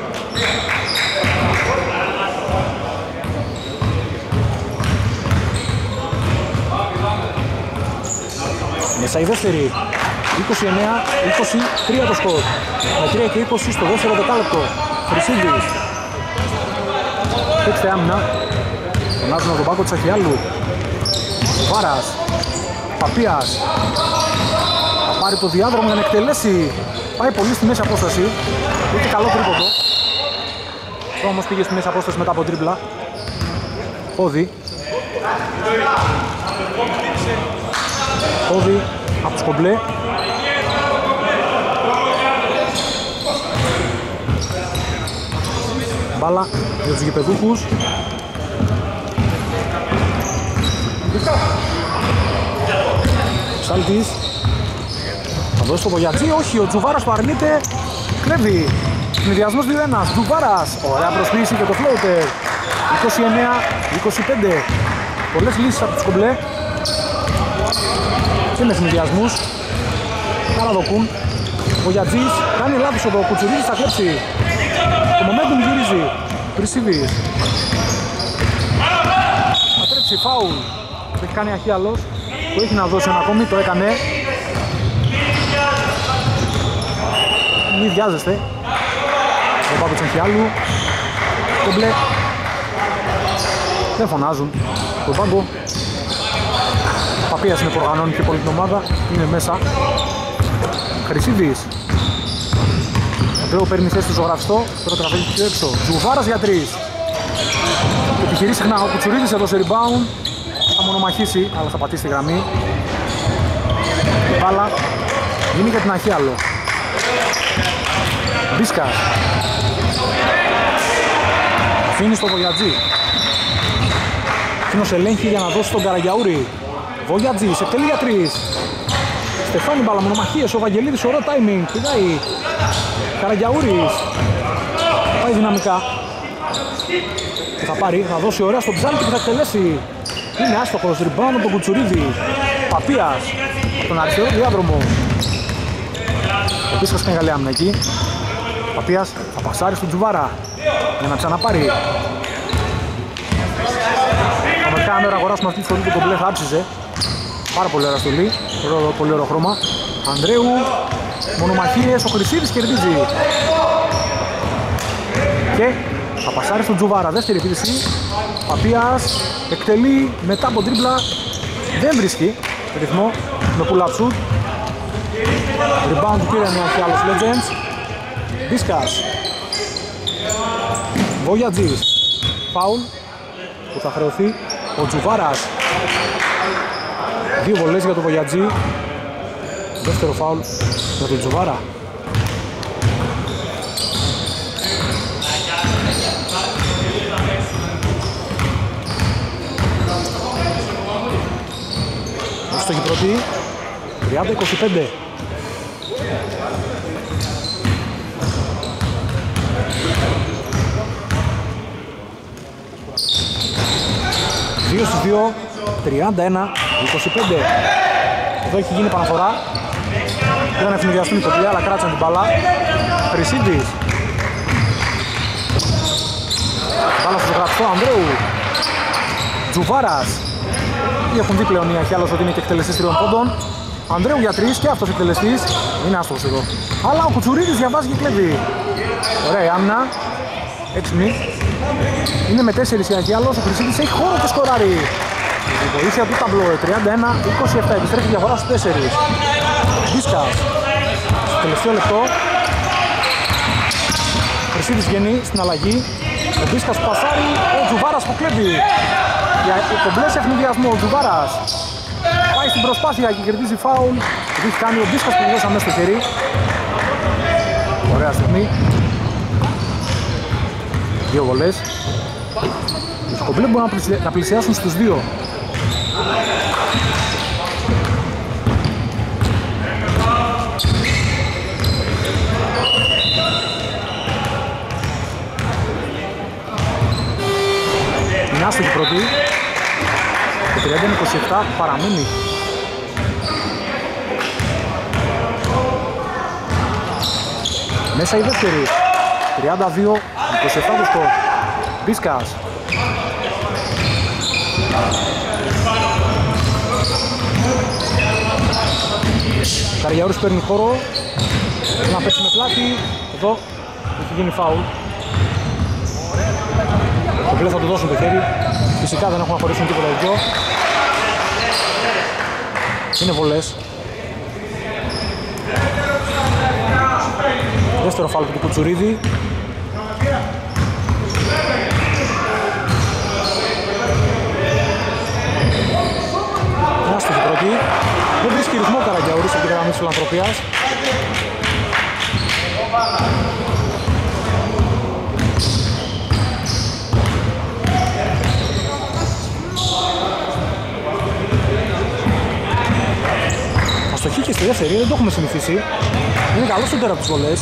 Μέσα η δεύτερη. είκοσι εννέα είκοσι τρία το σκορ. Με τρία και είκοσι στο δεύτερο δεκάλεπτο. Χρυσίδης. Παίξτε άμυνα. Φωνάζουν από τον πάγκο της Αχιάλου. Βάρας. Παπίας. Θα πάρει το διάδρομο για να εκτελέσει. Πάει πολύ στη μέση απόσταση. Είχε καλό τρίποντο. Τώρα όμως πήγε στη μέση απόσταση μετά από τρίπλα. Πόδι. Πόδι από τους κομπλέ. Μπάλα για τους γηπεδούχους. Ψάλτης. Θα δώσει το Βογιατζή, όχι, ο Τζουβάρας το αρνείται. Κλέβει. Συνδυασμός δύο ένα. Τζουβάρας. Ωραία προσποίηση και το floater. είκοσι εννέα είκοσι πέντε. Πολλές λύσεις από τους κομπλέ. Και με συνδυασμούς. Καλά δοκούν. Ο Γιατζής κάνει λάθος εδώ. Ο Κουτσουρίδης θα κλέψει. Το momentum γυρίζει. Χρυσίδης. Θα τρέψει φάουλ. Το έχει κάνει Αχιάλος. Που έχει να δώσει ένα ακόμη. Το έκανε. Μη βιάζεστε. Ο Πάπης Αχιάλου. Το μπλε. Δεν φωνάζουν. Το πάγκο. Παπίας είναι που οργανώνει και πολύ την ομάδα. Είναι μέσα. Χρυσίδης. Αντρέου παίρνει θέση στο ζωγραφιστό. Τώρα τραβέγει πιο έξω. Τζουβάρας για τρεις. Επιχειρεί συχνά ο Κουτσουρίδης εδώ σε rebound. Θα μονομαχήσει, αλλά θα πατήσει τη γραμμή. Η μπάλα είναι για την Αχιάλο. Μπίσκας. Αφήνει στο Βογιατζή. Εκείνος ελέγχει για να δώσει τον Καραγιαούρη. Βογιατζής, εκτελεί για τρεις. Στεφάνι μπάλα, μονομαχίες, ο Βαγγελίδης, ωραίο timing. Πηδάει. Καραγιαούρης. Πάει δυναμικά. Και θα πάρει, θα δώσει ωραία στον Ψάλτη και θα εκτελέσει. Είναι άστοχος, rebound από τον Κουτσουρίδη. Παπίας, από τον αριστερό διάδρομο. Ο Πίσκας κάνει καλή άμυνα εκεί. Παπίας θα πασάρει στον Τζουβάρα για να ξαναπάρει. Αμερικά αν αγοράσουμε αυτή τη φορή το κομπλέ θα άψιζε. Πάρα πολύ ωραία στολή, πολύ ωραίο χρώμα. Ανδρέου, μονομαχίες, ο Χρυσίδης κερδίζει. Και θα πασάρει στον Τζουβάρα, δεύτερη επίθεση. Παπίας εκτελεί μετά από τρίπλα. Δεν βρίσκει ρυθμό με pull-up shoot. Rebound του πήρε μια και άλλος Legends. Μπίσκας. Βογιατζής. Φάουλ που θα χρεωθεί ο Τζουβάρας. Δύο βολές για τον Βογιατζή. Δεύτερο φάουλ για τον Τζουβάρα. άστοχη πρώτη. τριάντα είκοσι πέντε. δύο στους δύο, τριάντα ένα είκοσι πέντε. Εδώ έχει γίνει επαναφορά. Δεν ευνηδιαστούν οι κομπλέ, αλλά κράτησαν την μπάλα. Χρυσίδης. Μπάλα στο γραφτό Ανδρέου. Τζουβάρας. Έχουν δει πλέον οι Αχιάλος ότι είναι και εκτελεστής τριών πόντων. Ανδρέου για τρεις και αυτός εκτελεστής. Είναι άστοχος εδώ. Αλλά ο Κουτσουρίδης διαβάζει και κλέβει. Ωραία η άμυνα. έξι. Είναι με τέσσερις η Αχιάλος. Ο Χρυσίδης έχει χώρο και σκοράρει. Η βοήθεια του ταμπλό. τριάντα ένα είκοσι επτά. Επιστρέφει η διαφορά στους τέσσερις. Μπίσκας. Στο τελευταίο λεπτό. Χρυσίδης βγαίνει στην αλλαγή. Ο Μπίσκας πασάρει. Ο Τζουβάρας που κλέβει. Ο κομπλές ευνηδιασμό. Ο Τζουβάρας πάει στην προσπάθεια και κερδίζει φάουλ. Το έχει κάνει ο Μπίσκας που δώσα μέσα στο χέρι. Ωραία στιγμή. Δύο βολές. Οι κομπλέ μπορούν να πλησιάσουν στους δύο. Είναι άστοχη πρώτη. Το τριάντα είκοσι επτά παραμείνει. Μέσα η δεύτερη. τριάντα δύο είκοσι επτά το σκορ. Μπίσκας. Καριαούρης παίρνει χώρο. Θέλει να πέσει με πλάτη. Εδώ έχει γίνει φάουλ. Το πλέον θα του δώσουν το χέρι. Φυσικά δεν έχουν να χωρίσουν τίποτα εδώ. Είναι βολές. Δεύτερο φάουλ του Κουτσουρίδη. Είναι άστοχη πρώτη. Δεν βρίσκει ρυθμό Καραγκιαούρης από την γραμμή της φιλανθρωπίας. Αστοχή και στη δεύτερη, δεν το έχουμε συνηθίσει. Είναι καλό στον τέρα από τις βολές.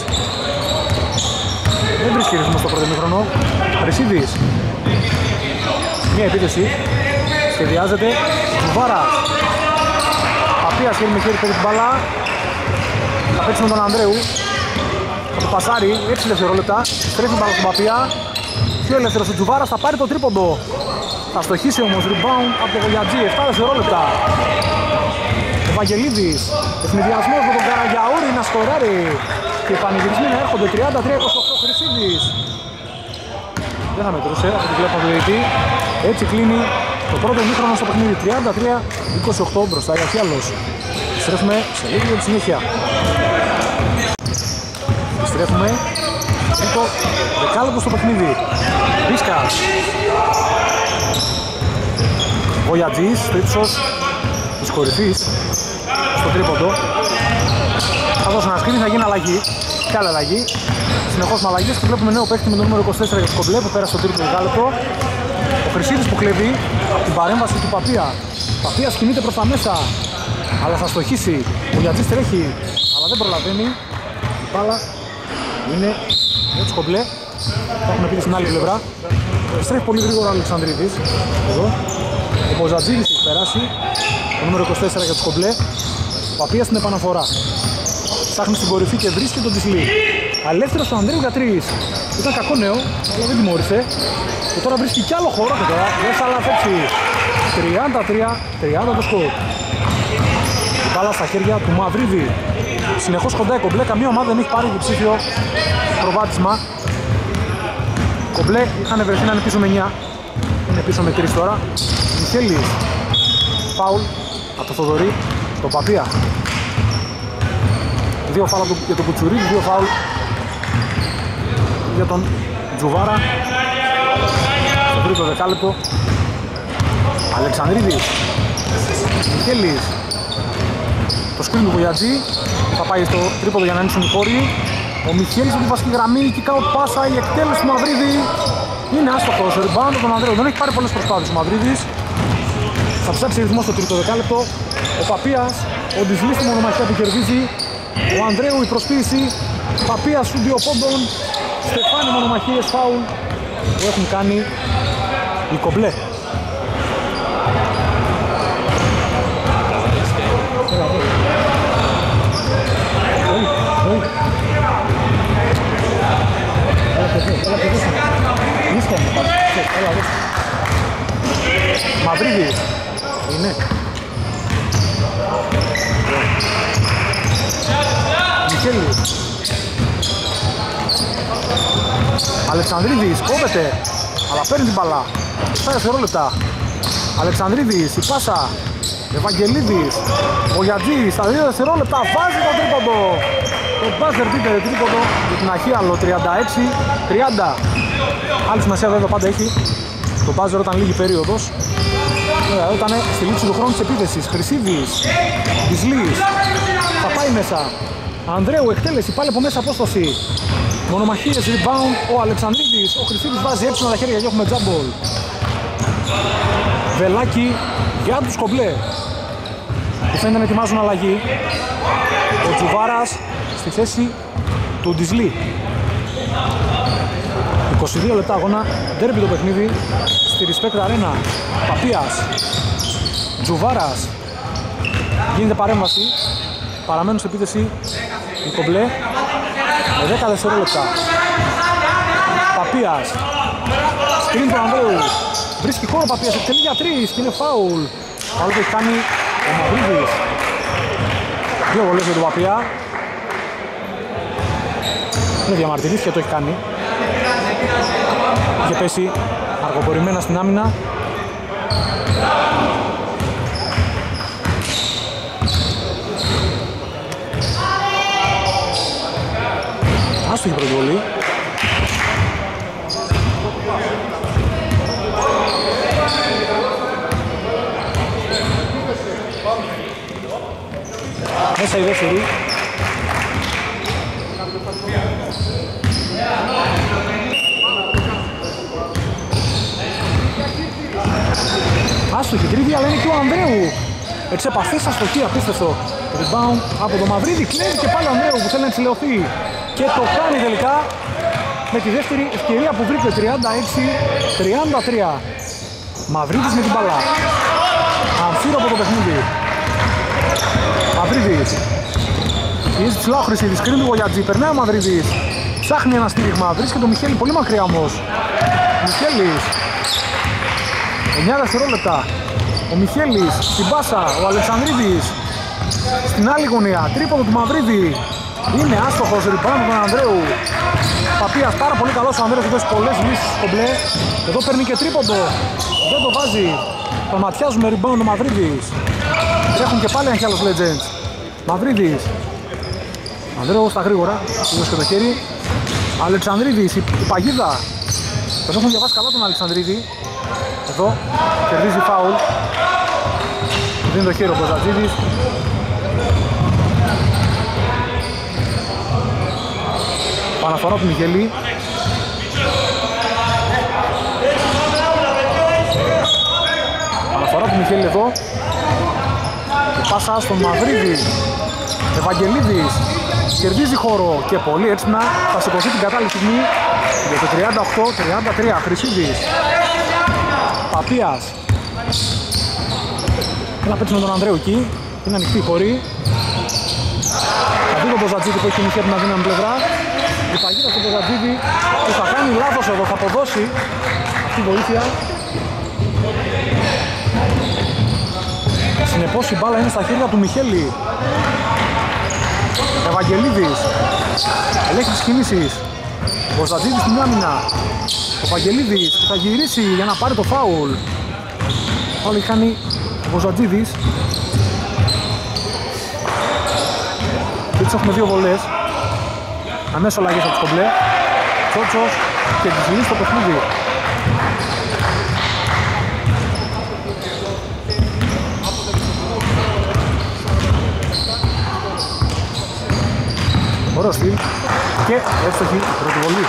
Δεν βρίσκει ρυθμό στο πρώτο ημίχρονο. Χρυσίδης. Μια επίθεση. Σχεδιάζεται. Τζουβάρας. Παπίας χέρι με χέρι, παίρνει την μπάλα. Θα παίξει με τον Ανδρέου. Θα το πασάρει. έξι δευτερόλεπτα. Στρέφει την μπάλα στον Παπία. Πιο ελεύθερος ο Τζουβάρας. Θα πάρει το τρίποντο. Θα στοχίσει όμως. Rebound από τον Γολιατζή. επτά δευτερόλεπτα. Ο Βαγγελίδης. Ευνηδιασμός με τον Καραγκιαούρη να σκοράρει. Και οι πανηγυρισμοί να έρχονται. τριάντα τρία είκοσι οκτώ. Χρυσίδης. Δεν θα μετρούσε από την κλέπα του διαιτητή. Έτσι κλείνει το πρώτο ημίχρονο στο παιχνίδι. τριάντα τρία είκοσι οκτώ μπροστά η Αχιάλος. Επιστρέφουμε σε λίγο για τη συνέχεια. Επιστρέφουμε τρίτο δεκάλεπτο στο παιχνίδι. Μπίσκας. Βοιατζής στο ύψος της κορυφής στο τρίποντο. Θα δώσω ένα σκριν, θα γίνει αλλαγή. Και άλλη αλλαγή. Συνεχώς με αλλαγές και βλέπουμε νέο παίκτη με το νούμερο είκοσι τέσσερα για το κομπλέ που πέρασε στο τρίτο δεκάλεπτο. Ο Χρυσίδης που κλέβει από την παρέμβαση του Παπία. Παπίας κινείται προς τα μέσα, αλλά θα στοχίσει. Ο Γιατζής τρέχει, αλλά δεν προλαβαίνει. Η μπάλα είναι για τους κομπλέ. Θα έχουμε πει στην άλλη πλευρά. Στρέφει πολύ γρήγορα ο Αλεξανδρίδης. Εδώ. Ο Μποζατζίδης έχει περάσει. Το νούμερο είκοσι τέσσερα για τους κομπλέ. Ο Παπίας στην επαναφορά. Ψάχνει στην κορυφή και βρίσκει τον Τισλή. Αλεύθερος ο Ανδρέου για τρεις. Ήταν κακό νέο, αλλά δεν τιμώρησε. Και τώρα βρίσκει κι άλλο χώρο και τώρα δεν θα λαθέψει. τριάντα τρία τριάντα το σκορ. Η μπάλα στα χέρια του Μαυρίδη. Συνεχώς κοντά η κομπλέ, καμία ομάδα δεν έχει πάρει διψήφιο προβάδισμα. Κομπλέ είχαν βρεθεί να είναι πίσω με εννιά. Είναι πίσω με τρεις τώρα. Μιχέλης. Φάουλ από το Θοδωρή, το Παπία. Δύο φάουλ για τον Κουτσουρίδη, δύο φάουλ για τον Τζουβάρα. Στο τρίτο δεκάλεπτο. Αλεξανδρίδης. Μιχέλης. Το σκριν του Βοιατζή. Θα πάει στο τρίποδο για να ανοίξουν οι χώροι. Ο Μιχέλης από τη βασική γραμμή. Kick out πάσα, η εκτέλεση του Μαυρίδη. Είναι άστοχος. Rebound τον Ανδρέου. Δεν έχει πάρει πολλές προσπάθειες ο Μαυρίδης. Θα ψάξει ρυθμό στο τρίτο δεκάλεπτο. Ο Παπίας, ο Ντισλή στη μονομαχία που κερδίζει. Ο Ανδρέου η προσποίηση. Παπίας σου δύο πόντων. Στεφάνι μονομαχίες φάουλ που έχουν κάνει οι κομπλέ. Μαυρίδη είναι. Μιχέλη. Αλεξανδρίδης κόβεται, αλλά παίρνει την μπαλά. Στα δευτερόλεπτα. Αλεξανδρίδης, η πάσα. Ευαγγελίδης. Ο Γιατζής στα δύο δευτερόλεπτα βάζει το τρίποντο. Το μπάζερ πείτε τρίποντο για την Αχίαλο τριάντα έξι τριάντα. Άλλη σημασία βέβαια πάντα έχει το μπάζερ όταν λύγει περίοδος. Δηλαδή όταν στη λήξη του χρόνου της επίθεσης. Χρυσίδης, Μπισλής, θα πάει μέσα. Ανδρέου εκτέλεση πάλι από μέσα απόσταση. Μονομαχίες, rebound, ο Αλεξανδρίδης, ο Χρυσίδης βάζει έψινα τα χέρια και έχουμε τζάμπολ. Βελάκι για τους κομπλέ που φαίνεται να ετοιμάζουν αλλαγή. Ο Τζουβάρας στη θέση του Ντισλή. είκοσι δύο λεπτά αγώνα, ντέρμπι το παιχνίδι στη Respect Arena. Παπίας, Τζουβάρας, γίνεται παρέμβαση, παραμένουν σε επίθεση οι κομπλέ με δέκα δευτερόλεπτα. Παπίας, σκριν του Ανδρέου, βρίσκει χώρο Παπίας, εκτελεί για τρεις και είναι φάουλ. Άλλο που έχει κάνει ο Μαυρίδης. Δύο βολές για τον Παπία. Είναι διαμαρτυρής και το έχει κάνει. Είχε πέσει αργοπορημένα στην άμυνα. Άστοχη πρώτη βολή. Μέσα η δεύτερη. Άστοχη τρίβη, αλλά είναι και ο Ανδρέου. Έτσι επαφές αστοχή, απίστευτο. Rebound από το Μαυρίδη, κλέβει και πάλι ο Ανδρέου που θέλει να εξηλαιωθεί. Και το κάνει τελικά με τη δεύτερη ευκαιρία που βρήκε. Τριάντα έξι τριάντα τρία. Μαυρίδης με την μπαλά. Αμφίρο από το παιχνίδι. Μαυρίδης. Πιέζει ψηλά ο Χρυσίδης, κρίνει λίγο για τζι. Περνάει ο Μαυρίδης. Ψάχνει ένα στήριγμα. Βρίσκει το Μιχέλη πολύ μακριά όμως. Μιχέλης. εννιά δευτερόλεπτα. Ο Μιχέλης στην πάσα. Ο Αλεξανδρίδης. Στην άλλη γωνία. Τρίποντο του Μαυρίδη. Είναι άστοχος. Rebound του Ανδρέου. Παπίας πάρα πολύ καλός. Ο Ανδρέου έχει δώσει πολλές λύσεις στο μπλε. Εδώ παίρνει και τρίποντο. Δεν το βάζει. Τον ματιάζουμε rebound ο Μαυρίδης. Έχουν και πάλι Αχίαλος Legends. Μαυρίδης. Ανδρέου στα γρήγορα. Είδωσε και το χέρι. Αλεξανδρίδης. Η, η παγίδα. Τον έχουν διαβάσει καλά τον Αλεξανδρίδη. Εδώ. Κερδίζει φάουλ. Δίνει το χέρι ο Μποζατζίδης. Παναφορά του Μιχελή. Παναφορά του Μιχέλη εδώ. Η πάσα στον Μαυρίδη. Ευαγγελίδης. Κερδίζει χώρο και πολύ έξυπνα. Θα σηκωθεί την κατάλληλη στιγμή για το τριάντα οκτώ τριάντα τρία. Χρυσίδης. Παπίας. Θέλει να παίξει με τον Ανδρέου εκεί. Είναι ανοιχτή η χωρή. Θα δει τον Μποζατζίδη που έχει νυχεί από την αδύναμη πλευρά. Η παγίδα στον Μποζατζίδη που θα κάνει λάθος εδώ. Θα αποδώσει αυτή η βοήθεια. Συνεπώς η μπάλα είναι στα χέρια του Μιχέλη. Ευαγγελίδης. Ελέγχει τις κινήσεις. Μποζατζίδης στην άμυνα. Ο Βαγγελίδης θα γυρίσει για να πάρει το φάουλ. Όλοι χάνει ο Μποζατζίδης. Και έτσι έχουμε δύο βολές. Αμέσως αλλαγές από τους κομπλέ. Τσότσος και τις λύσεις στο παιχνίδι. Ωραίο στυλ και εύστοχη πρωτοβολή.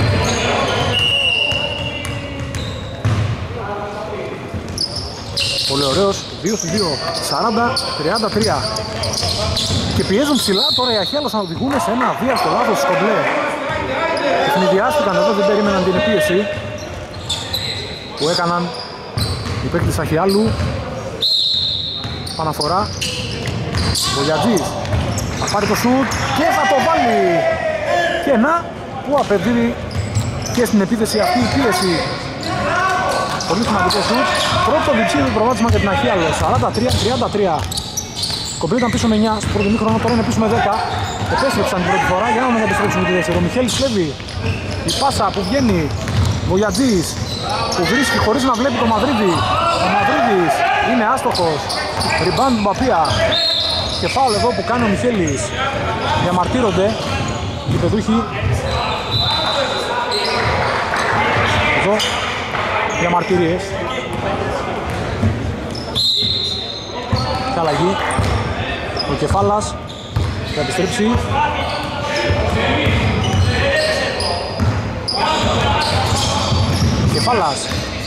Ο Πολύ ωραίος, δύο στους δύο, σαράντα τριάντα τρία. Και πιέζουν ψηλά τώρα οι Αχιάλος να οδηγούν σε ένα αβίαστο λάθος στο κομπλέ. Ευνηδιάστηκαν εδώ, δεν περίμεναν την επίεση που έκαναν οι παίκτες Αχιάλου. Παναφορά, Βογιατζής θα πάρει το σουτ και θα το βάλει. Και να, που απαιτεί και στην επίθεση αυτή η πίεση. Πολύ σημαντικό σουτ. Πρώτο διψήφιο προβάδισμα για την Αχιάλο, σαράντα τρία τριάντα τρία. Κομπλέ ήταν πίσω με εννιά, στο πρώτο μήχρονο τώρα είναι πίσω με δέκα. Επέστρεψαν την πρώτη φορά για να μην επιστρέψουν τη δεύτερη. Ο Μιχέλης κλέβει η πάσα που βγαίνει. Βογιατζής που βρίσκει χωρίς να βλέπει το Μαδρίδη. Ο Μαδρίδης είναι άστοχος. Ριμπάουντ του Παπία. Και φάουλ εδώ που κάνει ο Μιχέλης. Διαμαρτύρονται οι παιδούχοι. Εδώ διαμαρτυρίες. Και αλλαγή. Ο Κεφάλας θα επιστρέψει. Κεφάλας.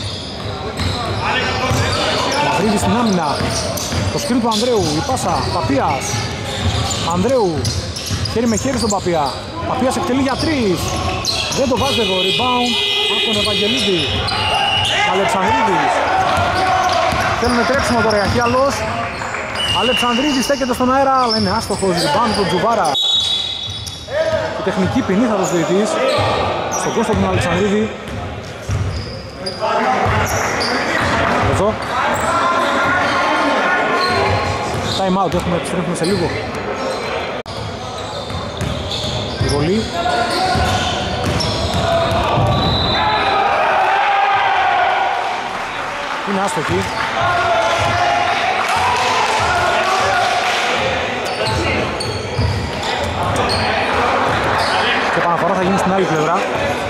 Μαυρίδης στην άμυνα. Το σκριν του Ανδρέου. Η πάσα. Παπίας. Ανδρέου. Χέρι με χέρι στον Παπία. Παπίας εκτελεί για τρεις. Δεν το βάζει εδώ. Rebound από τον Ευαγγελίδη. Αλεξανδρίδης. Θέλουν τρέξιμο τώρα η Αχιάλος. Αλεξανδρίδης στέκεται στον αέρα, αλλά είναι άστοχος. Rebound τον Τζουβάρα. Η τεχνική ποινή θα δώσει διαιτητής στον Κώστα τον Αλεξανδρίδη. Εδώ. Time out, έχουμε επιστρέφουμε σε λίγο. Η βολή. Είναι άστοχη. Και επαναφορά θα γίνει στην άλλη πλευρά.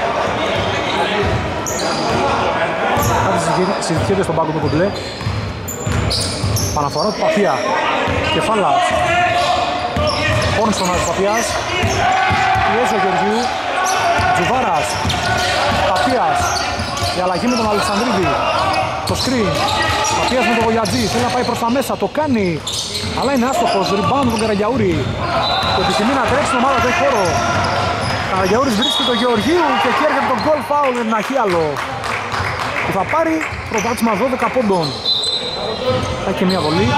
Κάτι συζητιέται στον πάγκο του κομπλέ. Παναφορά του Παπία. Κεφάλας. Πόνος στον Άδης Παπίας. Πιέζει ο Γεωργίου. Τζουβάρας. Παπίας. Η αλλαγή με τον Αλεξανδρίδη. Το screen. Παπίας με τον Βογιατζή. Θέλει να πάει προς τα μέσα. Το κάνει. Αλλά είναι άστοχος. Rebound τον Καραγιαούρη. Το επιθυμεί να τρέξει την ομάδα, δεν έχει χώρο. Καραγιαούρης βρίσκει τον Γεωργίου και εκεί έρχεται τον goal foul για την Αχιάλο. Που θα πάρει προβάδισμα δώδεκα πόντων. Θα έχει και μια βολή.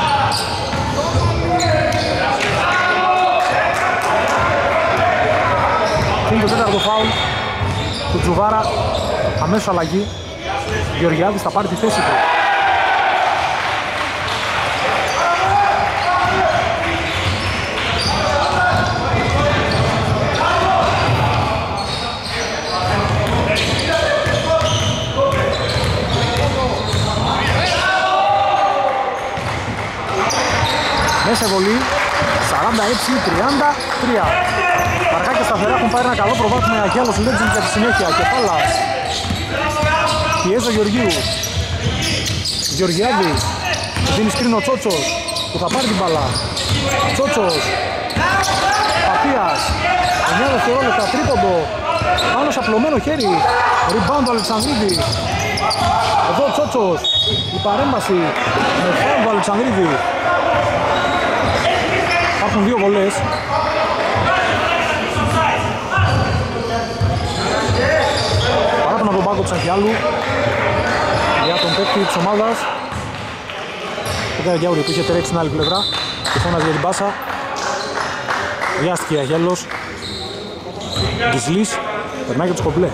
Είναι το τέταρτο φάουλ του Τζουβάρα. Αμέσως αλλαγή. Γεωργιάδης θα πάρει τη θέση του. Μέσα βολή σαράντα έξι τριάντα τρία. Αργά και σταθερά έχουν πάρει ένα καλό προβάδισμα οι Αχιάλος Legends για τη συνέχεια. Κεφάλας. Πιέζει ο Γεωργίου. Γεωργιάδης. Δίνει σκριν ο Τσότσος που θα πάρει την μπάλα. Τσότσος. Παπίας. εννιά δευτερόλεπτα τρίποντο. Πάνω σε απλωμένο χέρι. Rebound του Αλεξανδρίδη. Εδώ ο Τσότσος. Η παρέμβαση με φάουλ του Αλεξανδρίδη. Υπάρχουν δύο βολές. Παράπονο από τον πάγκο της Αχιάλου για τον παίκτη της ομάδας. Ο Καραγιαούρη που είχε τρέξει στην άλλη πλευρά και φώναζε για την πάσα. Βιάστηκε η Αχιάλος. Γκισλής περνάει για τους κομπλέ.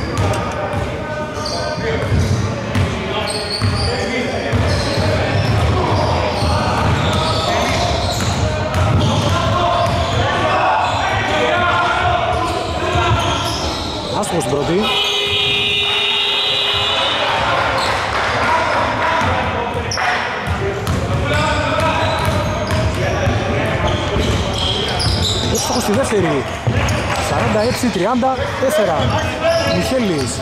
Άστοχος στην πρώτη. Άστοχος στη δεύτερη. σαράντα έξι τριάντα τέσσερα. Μιχέλης.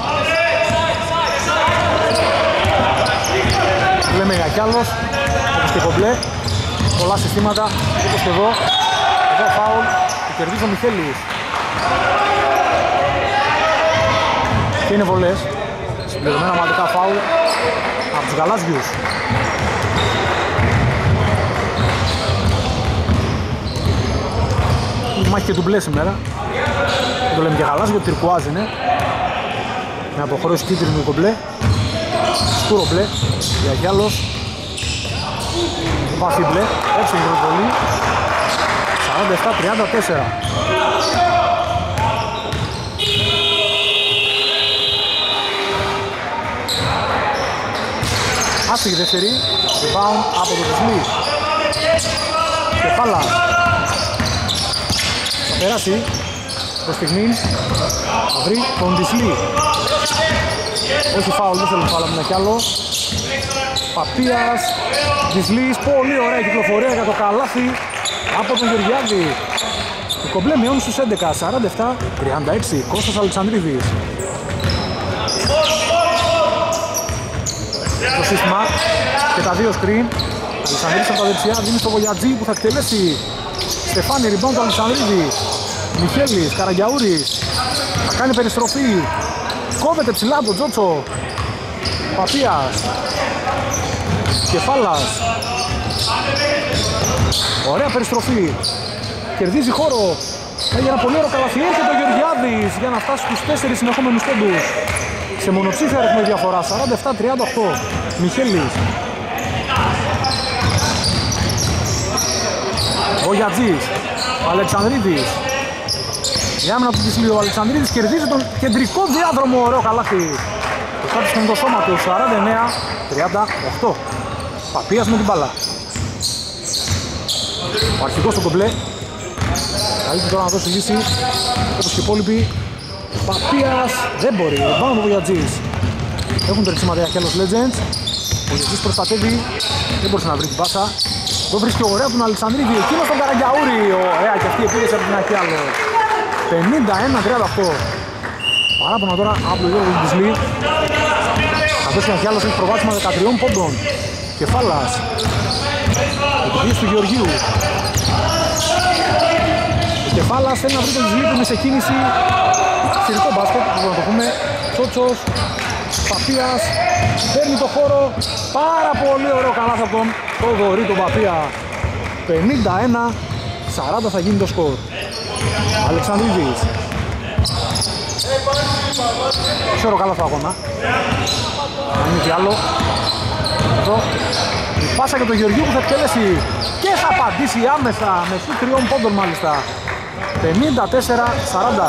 Λέμε για κι άλλος. Όπως και κομπλέ. Πολλά συστήματα. Όπως και εδώ. Εδώ φάουλ. Και κερδίζει ο Μιχέλης. Και είναι βολές, συμπληρωμένα ομαδικά φάουλ από τους γαλάζιους. μάχη και του μπλε σήμερα. Δεν το λέμε και γαλάζιο, γιατί τυρκουάζ είναι. Με αποχρώσεις κίτρινου κομπλέ. Σκούρο μπλε. Για Γιάλος. Βάθη μπλε. Έτσι είναι πολύ. σαράντα επτά τριάντα τέσσερα. Άσυγη δεύτερη. Rebound από το Τεσλή. Κεφάλα. Θα περάσει. Το στιγμή θα βρει τον Τεσλή. Όχι φάουλ, δεν θέλω φάουλ, να κι άλλο. Παπίας, Τεσλής, πολύ ωραία κυκλοφορία για το καλάθι από τον Γεωργιάδη. Το κομπλέ μειώνει στους έντεκα, σαράντα επτά τριάντα έξι. Κώστας Αλεξανδρίδης. Το σύστημα και τα δύο screen. Αλεξανδρίδης από τα δεξιά δίνει στο Βογιατζή που θα εκτελέσει. Στεφάνη, rebound του Αλεξανδρίδη. Μιχέλης, Καραγιαούρης. Θα κάνει περιστροφή. Κόβεται ψηλά από τον Τζότσο. Παπίας. Κεφάλας. Ωραία περιστροφή. Κερδίζει χώρο. Έχει ένα πολύ ωραίο καλαθι. Έρχεται ο Γεωργιάδης για να φτάσει στους τέσσερις συνεχόμενους πόντους. Σε μονοψήφια αριθμό διαφορά. σαράντα επτά τριάντα οκτώ. Μιχέλης. Βογιατζής. Αλεξανδρίδης. Η άμυνα του Τεσλή, ο Αλεξανδρίδης κερδίζει τον κεντρικό διάδρομο. Ωραίο καλάθι. Το κάτω στο σώμα του. σαράντα εννέα τριάντα οκτώ. Παπίας με την μπάλα. Ο αρχικός στο κομπλέ. Καλείται τώρα να δώσει λύση. Όπως και οι υπόλοιποι. Παπίας δεν μπορεί. Πάνω το Βογιατζής. Έχουν τρεξίματα για Hellos Legends. Ο Βογιατζής προστατεύει. Δεν μπορούσε να βρει την πάσα. Το βρίσκει ωραία τον Αλεξανδρίδη. Εκείνος τον Καραγιαούρη. Ωραία και αυτή η επίδεση από την αρχή άλλο. πενήντα ένα τριάντα οκτώ. Παράπονα τώρα από τον Γιώργο Τεσλή. Καθώς και άλλος έχει προβάδισμα δεκατρία πόντων. Κεφάλας. Επιτυχίες του Γεωργίου. Ο Κεφάλας θέλει να βρει τον Τεσλή που είναι σε κίνηση. Σειρικό μπάσκετ, που να το πούμε. Τσότσος. Παπίας. Παίρνει το χώρο. Πάρα πολύ ωραίο καλάθι από τον Θοδωρή τον Παπία. πενήντα ένα σαράντα θα γίνει το σκορ. Αλεξανδρίδης. Ξέρω καλά το αγώνα. Αν είναι και άλλο. Εδώ. Η πάσα για τον Γεωργίου που θα εκτελέσει. Και θα απαντήσει άμεσα με σου τριών πόντων μάλιστα. πενήντα τέσσερα σαράντα.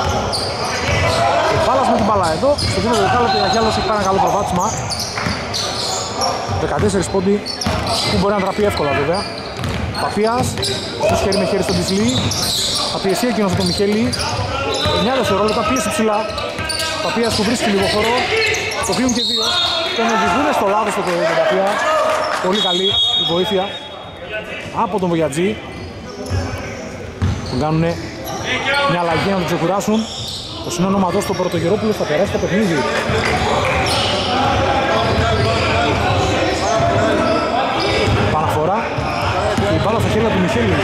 Ο Πάλας με την μπάλα εδώ. Στο δύο δεκάλεπτο για Γιάλος έχει πάρει ένα καλό προβάδισμα. δεκατέσσερα πόντι που μπορεί να δραπεί εύκολα βέβαια. Παπίας. Αυτό χέρι με χέρι στον Τεσλή. Θα πιεστεί εκείνος από τον Μιχέλη. εννιά δευτερόλεπτα, πίεση ψηλά. Παπίας που βρίσκει λίγο χώρο. Το κλείνουν και δύο. Τον οδηγούν στο λάθος το Παπία. Πολύ καλή η βοήθεια από τον Βογιατζή. Που κάνουν μια αλλαγή να τον ξεκουράσουν. Το συνόνομα εδώ στο Πρωτογερόπουλο θα περάσει το παιχνίδι. Παναφορά. Και η μπάλα στα χέρια του Μιχέλη.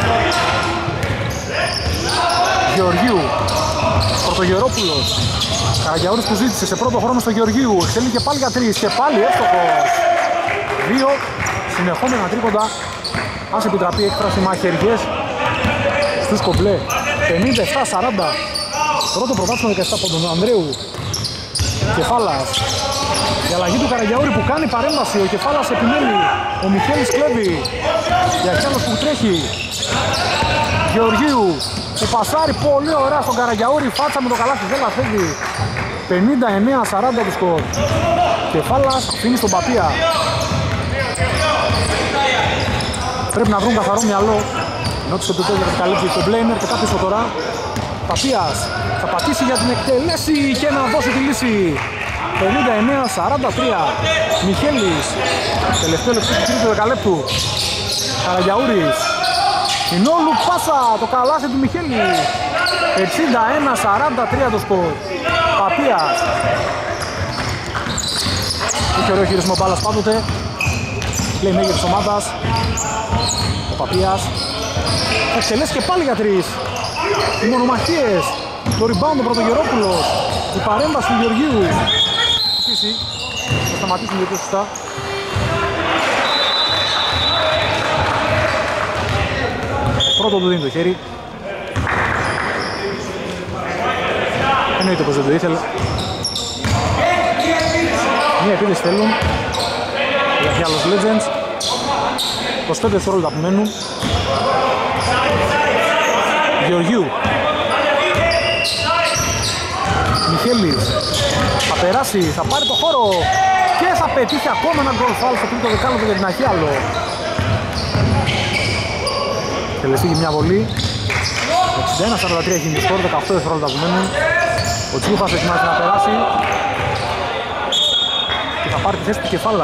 Γεωργίου. Πρωτογερόπουλος. Καραγιαούρης που ζήτησε σε πρώτο χρόνο στο Γεωργίου. Εξελίγει και πάλι για τρεις και πάλι εύστοχος. Δύο συνεχόμενα τρίποντα. Ας επιτραπεί έκφραση μαχαιριές στους κομπλέ. πενήντα επτά σαράντα. Πρώτο προβάδισμα δεκαεπτά από τον Ανδρέου. Κεφάλας. Η αλλαγή του Καραγιαούρη που κάνει παρέμβαση. Ο Κεφάλας επιμένει. Ο Μιχέλης κλέβει. Για εκείνος που τρέχει. Γεωργίου που πασάρει πολύ ωραία στον Καραγιαούρη. Φάτσα με το καλάθι δεν la φεύγει. πενήντα εννέα σαράντα το σκορ. Κεφάλας αφήνει στον Παπία. Πρέπει να βρουν καθαρό μυαλό. Ενώ τους επιτέλους θα καλύψει το Μπλέινερ και κάποιος τώρα. Παπίας θα πατήσει για την εκτέλεση και να δώσει τη λύση. πενήντα εννέα σαράντα τρία. Μιχέλης. Τελευταίο λεπτό του τρίτου δεκαλέπτου. Καραγιαούρης. Ινόλου πάσα το καλάθι του Μιχέλη. εξήντα ένα σαράντα τρία το σκορ. Παπίας. Έχει ωραίο χειρισμό μπάλας πάντοτε. Playmaker της ομάδας. Ο Παπίας. Θα εκτελέσει και πάλι για τρεις. Οι μονομαχίες. Το rebound ο Πρωτογερόπουλος. Η παρέμβαση του Γεωργίου. Θα σταματήσουμε λίγο σωστά. Πρώτο του δίνει το χέρι. Εννοείται πως δεν το ήθελε. Μία επίδεση θέλουν για Χιάλος Legends. είκοσι πέντε δευτερόλεπτα που μένουν. Γεωργίου. Μιχέλης. Θα περάσει, θα πάρει το χώρο και θα πετύχει ακόμα ένα γκολ φάουλ στο τρίτο δεκάλεπτο για την Αχιάλο. Τελεστήκε μια βολή. εξήντα ένα σαράντα τρία έχει γίνει το σκορ, δεκαοκτώ δευτερόλεπτα που μένουν. Ο Τσιούφας ετοιμάζεται να περάσει και θα πάρει τη θέση του Κεφάλα.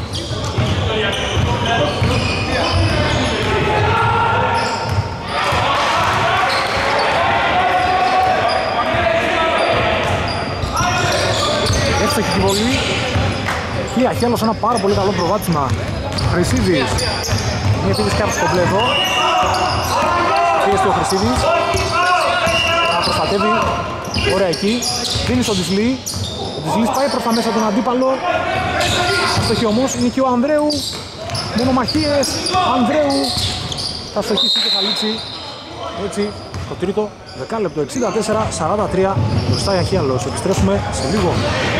Εύστοχη τη βολή και η Αχιάλος ένα πάρα πολύ καλό προβάτισμα. Χρυσίδης, μια επίδεση κάπου στο μπλε εδώ. Πιέστε ο Χρυσίδης, να προστατεύει, ωραία εκεί, δίνει στον Τισλή. Ο Τισλής πάει προς τα μέσα τον αντίπαλο. Αστοχή όμως, είναι και ο Ανδρέου. Μονομαχίες, Ανδρέου. Θα στοχίσει και θα λήξει. Έτσι, το τρίτο δεκάλεπτο, εξήντα τέσσερα σαράντα τρία μπροστά η Αχιάλος. Επιστρέφουμε σε λίγο.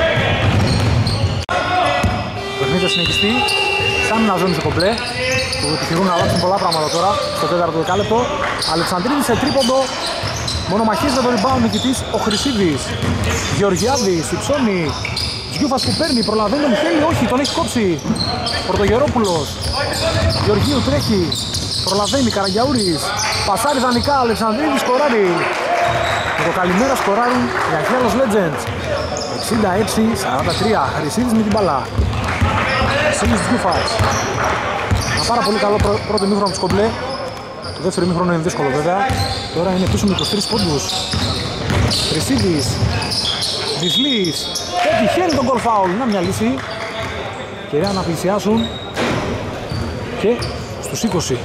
Το παιχνίδι θα συνεχιστεί. Σαν να ζώνει σε κομπλέ. Που επιχειρούν να αλλάξουν πολλά πράγματα τώρα. Στο τέταρτο δεκάλεπτο. Αλεξανδρίδης σε τρίποντο. Μονομαχίες με το rebound νικητής ο Χρυσίδης. Γεωργιάδης, υψώνει. Γιούφας που παίρνει, προλαβαίνει τον Μιχέλη, όχι, τον έχει κόψει. Πρωτογερόπουλος. Γεωργίου τρέχει. Προλαβαίνει Καραγιαούρης. Πασάρι δανεικά, Αλεξανδρίδης σκοράρει. Με το καλημέρα σκοράρουν οι Αχιάλος Legends. εξήντα έξι σαράντα τρία. Χρυσίδης με την μπαλά. Σύλλης Γιούφας. Ένα πάρα πολύ καλό πρω... πρώτο ημίχρονο από τους κομπλέ. Το δεύτερο ημίχρονο είναι δύσκολο βέβαια. Τώρα είναι πίσω με είκοσι τρεις πόντους. Χρυσίδης. Δυσλής. Και τυχαίνει τον γκολ φάουλ. Να μια λύση. Και να πλησιάσουν. Και στους είκοσι.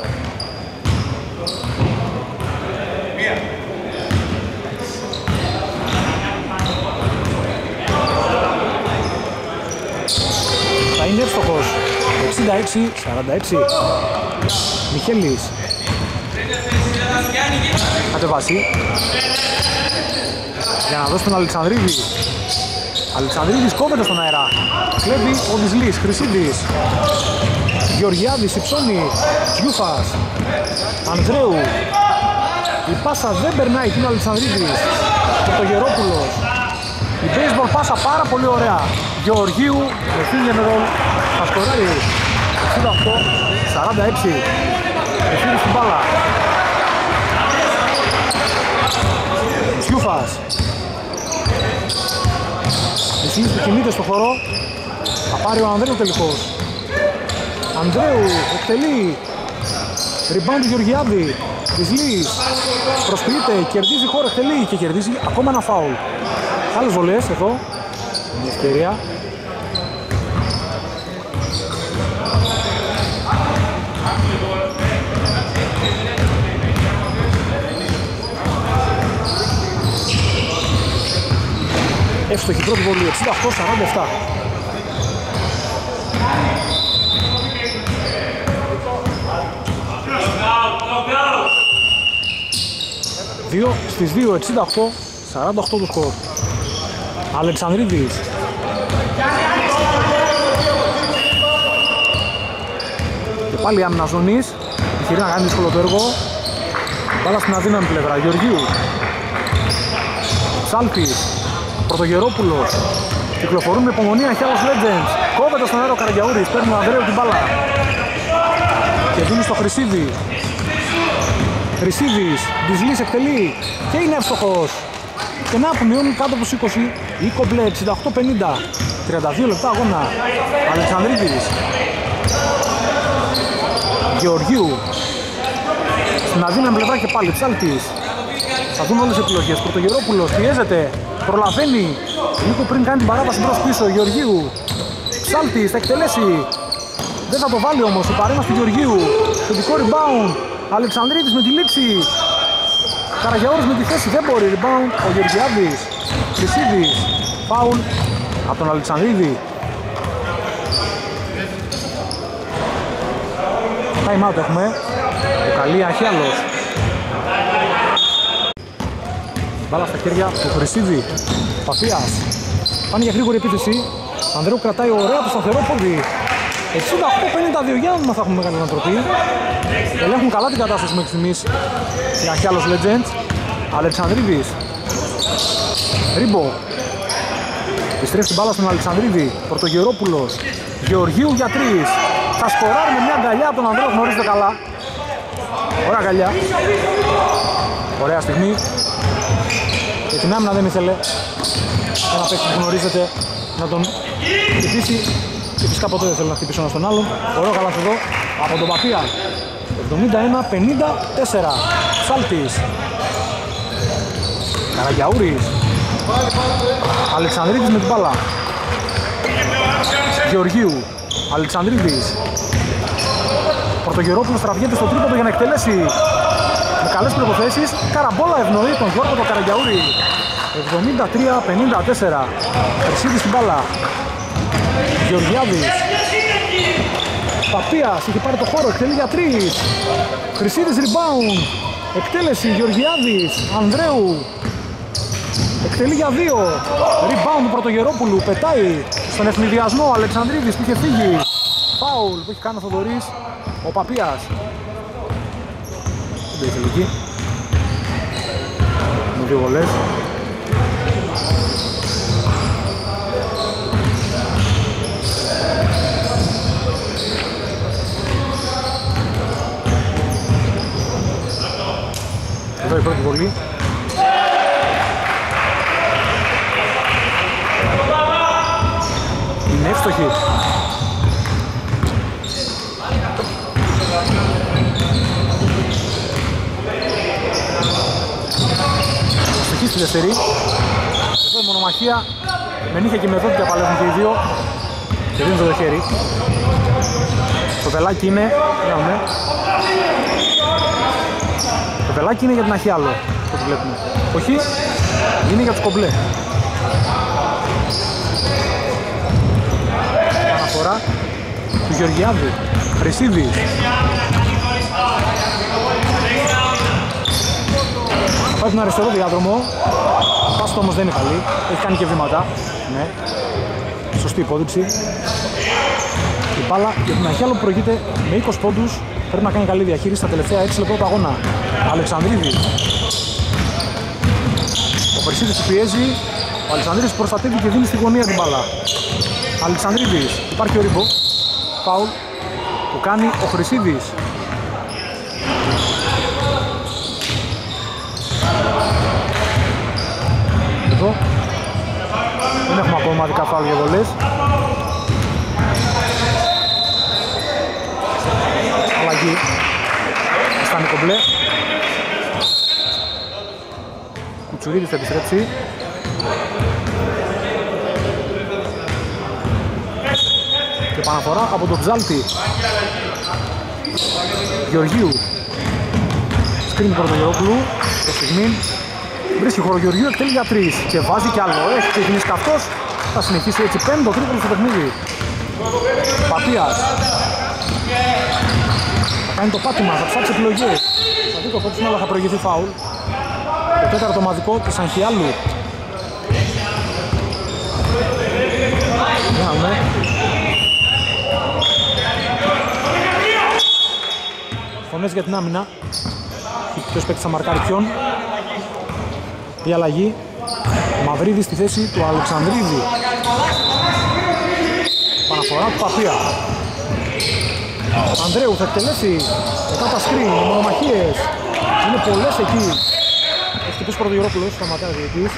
Θα είναι εύστοχος. εξήντα έξι σαράντα έξι. Μιχέλης. Κατεβάσει. Για να δώσει τον Αλεξανδρίδη. Αλεξανδρίδης κόβεται στον αέρα. Κλέβει ο Δυσλής. Χρυσίδης. Γεωργιάδης υψώνει. Γιούφας. Ανδρέου. Η πάσα δεν περνάει. Είναι ο Αλεξανδρίδης. Και το Γερόπουλος. Η baseball πάσα πάρα πολύ ωραία. Γεωργίου με finger roll. Θα σκοράρει. εξήντα οκτώ σαράντα έξι. Ευθύνει στην μπάλα. Σιούφας. Μισήνης που κινείται στο χώρο. Θα πάρει ο Ανδρέου τελικώς. Ανδρέου εκτελεί. Rebound του Γεωργιάδη. Δυσλής. Προσποιείται, κερδίζει χώρο, εκτελεί και κερδίζει ακόμα ένα φάουλ. Άλλες βολές εδώ. Μια ευκαιρία. Εύστοχη πρώτη βολή, εξήντα οκτώ σαράντα επτά. δύο στις δύο, εξήντα οκτώ σαράντα οκτώ το σκορ. Αλεξανδρίδης. Και πάλι άμυνα ζώνης. Επιχειρεί να κάνει δύσκολο το έργο. Μπάλα στην αδύναμη πλευρά. Γεωργίου. Ψάλτης. Πρωτογερόπουλος. Κυκλοφορούν με υπομονή Αχιάλος Legends. Κόβεται στον αέρα ο Καραγιαούρης. Παίρνει ο Ανδρέου την μπάλα. Και δίνει στο Χρυσίδη. Χρυσίδης. Δυσλής εκτελεί. Και είναι εύστοχος. Και να που μειώνουν κάτω από τους είκοσι. Η κομπλέ εξήντα οκτώ πενήντα. τριάντα δύο λεπτά αγώνα. Αλεξανδρίδης. Γεωργίου. Στην αδύναμη πλευρά και πάλι Ψάλτης. Θα δουν όλες τις επιλογές. Πρωτογερόπουλος πιέζεται. Προλαβαίνει. Λίγο πριν κάνει την παράβαση μπρος πίσω. Γεωργίου. Ψάλτης θα εκτελέσει. Δεν θα το βάλει όμως. Η παρέμβαση του Γεωργίου. Θετικό rebound. Αλεξανδρίδης με τη λήξη. Καραγιαούρης με τη θέση. Δεν μπορεί. Rebound. Ο Γεωργιάδης. Χρυσίδης. Φάουλ από τον Αλεξανδρίδη. Time out έχουμε. Ο καλή Αχιάλος. Μπάλα στα χέρια του Χρυσίδη. Παπίας. Πάνε για γρήγορη επίθεση. Ανδρέου κρατάει ωραία το σταθερό πόδι. εξήντα οκτώ πενήντα δύο, για να θα έχουμε μεγάλη ανατροπή. Ελέγχουν καλά την κατάσταση μέχρι στιγμής οι Αχιάλος Legends. Αλεξανδρίδης. Ρίμπο. Επιστρέφει την μπάλα στον Αλεξανδρίδη. Πρωτογερόπουλος. Γεωργίου για τρεις. Θα σκοράρει με μια αγκαλιά από τον Ανδρέο, γνωρίζετε καλά. Ωραία αγκαλιά. Ωραία στιγμή. Και την άμυνα δεν ήθελε ένα παίκτη που γνωρίζετε να τον χτυπήσει. Και φυσικά ποτέ δεν θέλει να χτυπήσει ένα στον άλλον. Ωραίο καλάθι εδώ από τον Παπία. εβδομήντα ένα πενήντα τέσσερα. Σάλτης. Καραγιαούρης. Αλεξανδρίδης με την μπάλα. Γεωργίου. Αλεξανδρίδης. Πρωτογερόπουλος τραβιέται στο τρίποντο για να εκτελέσει με καλές προϋποθέσεις. Καραμπόλα ευνοεί τον Γιώργο τον Καραγιαούρη. εβδομήντα τρία πενήντα τέσσερα. Χρυσίδης στην μπάλα. Γεωργιάδης. Παπίας έχει πάρει το χώρο, εκτελεί για τρεις. Χρυσίδης rebound. Εκτέλεση Γεωργιάδης. Ανδρέου. Εκτελεί για δύο. Rebound του Πρωτογερόπουλου. Πετάει στον ευνηδιασμό. Αλεξανδρίδης που είχε φύγει. Φάουλ που έχει κάνει ο Θοδωρής. Ο Παπίας. Δεν ήθελε εκεί. Με δύο βολές. Εδώ η πρώτη βολή. Είναι εύστοχη. Ευτυχή στη δεύτερη. Εδώ η μονομαχία με νύχια και με δόντια παλεύουν και οι δύο. Και δίνουν το χέρι. Το βελάκι είναι, είδαμε. Το βελάκι είναι για την Αχιάλο, όπως βλέπουμε. Όχι, είναι για τους κομπλέ. Αναφορά του Γεωργιάδη. Χρυσίδης. Πάει τον αριστερό διάδρομο. Πάσο όμως δεν είναι καλή. Έχει κάνει και βήματα. Ναι. Σωστή υπόδειξη. Η μπάλα για την Αχιάλο που προηγείται με είκοσι πόντους. Πρέπει να κάνει καλή διαχείριση στα τελευταία έξι λεπτά του αγώνα. Αλεξανδρίδη. Ο Χρυσίδης του πιέζει. Ο Αλεξανδρίδης προστατεύει και δίνει στη γωνία την μπάλα. Αλεξανδρίδης. Υπάρχει ο Ρίμπο. Φάουλ που κάνει ο Χρυσίδης. Εδώ δεν έχουμε ακόμα ομαδικά φάουλ για βολές. Αλλαγή. Αισθάνει κομπλέ. Κουτσουρίδης θα επιστρέψει. Και επαναφορά από τον Ψάλτη. Γεωργίου. Σκρίνει Πρωτογερόπουλου. Το στιγμή βρίσκει χώρο Γεωργίου, εκτελεί για τρεις. Και βάζει κι άλλο. Έχει ξεκινήσει και αυτός. Θα συνεχίσει έτσι πέμπτο τρίποντο στο παιχνίδι. Παπίας. Θα κάνει το πάτημα, θα ψάξει επιλογές. Θα δει το κόψιμο, αλλά θα προηγηθεί φάουλ. Το τέταρτο ομαδικό της Αχιάλου. Δάμε. Φωνές για την άμυνα. Ποιος παίκτης θα μαρκάρει ποιον. Η αλλαγή. Μαυρίδη στη θέση του Αλεξανδρίδη. Παναφορά του Παπία. Ανδρέου θα εκτελέσει μετά τα σκριν, οι μονομαχίες. Είναι πολλές εκεί. Έχει χτυπήσει Πρωτογερόπουλος, σταματάει ο διαιτητής.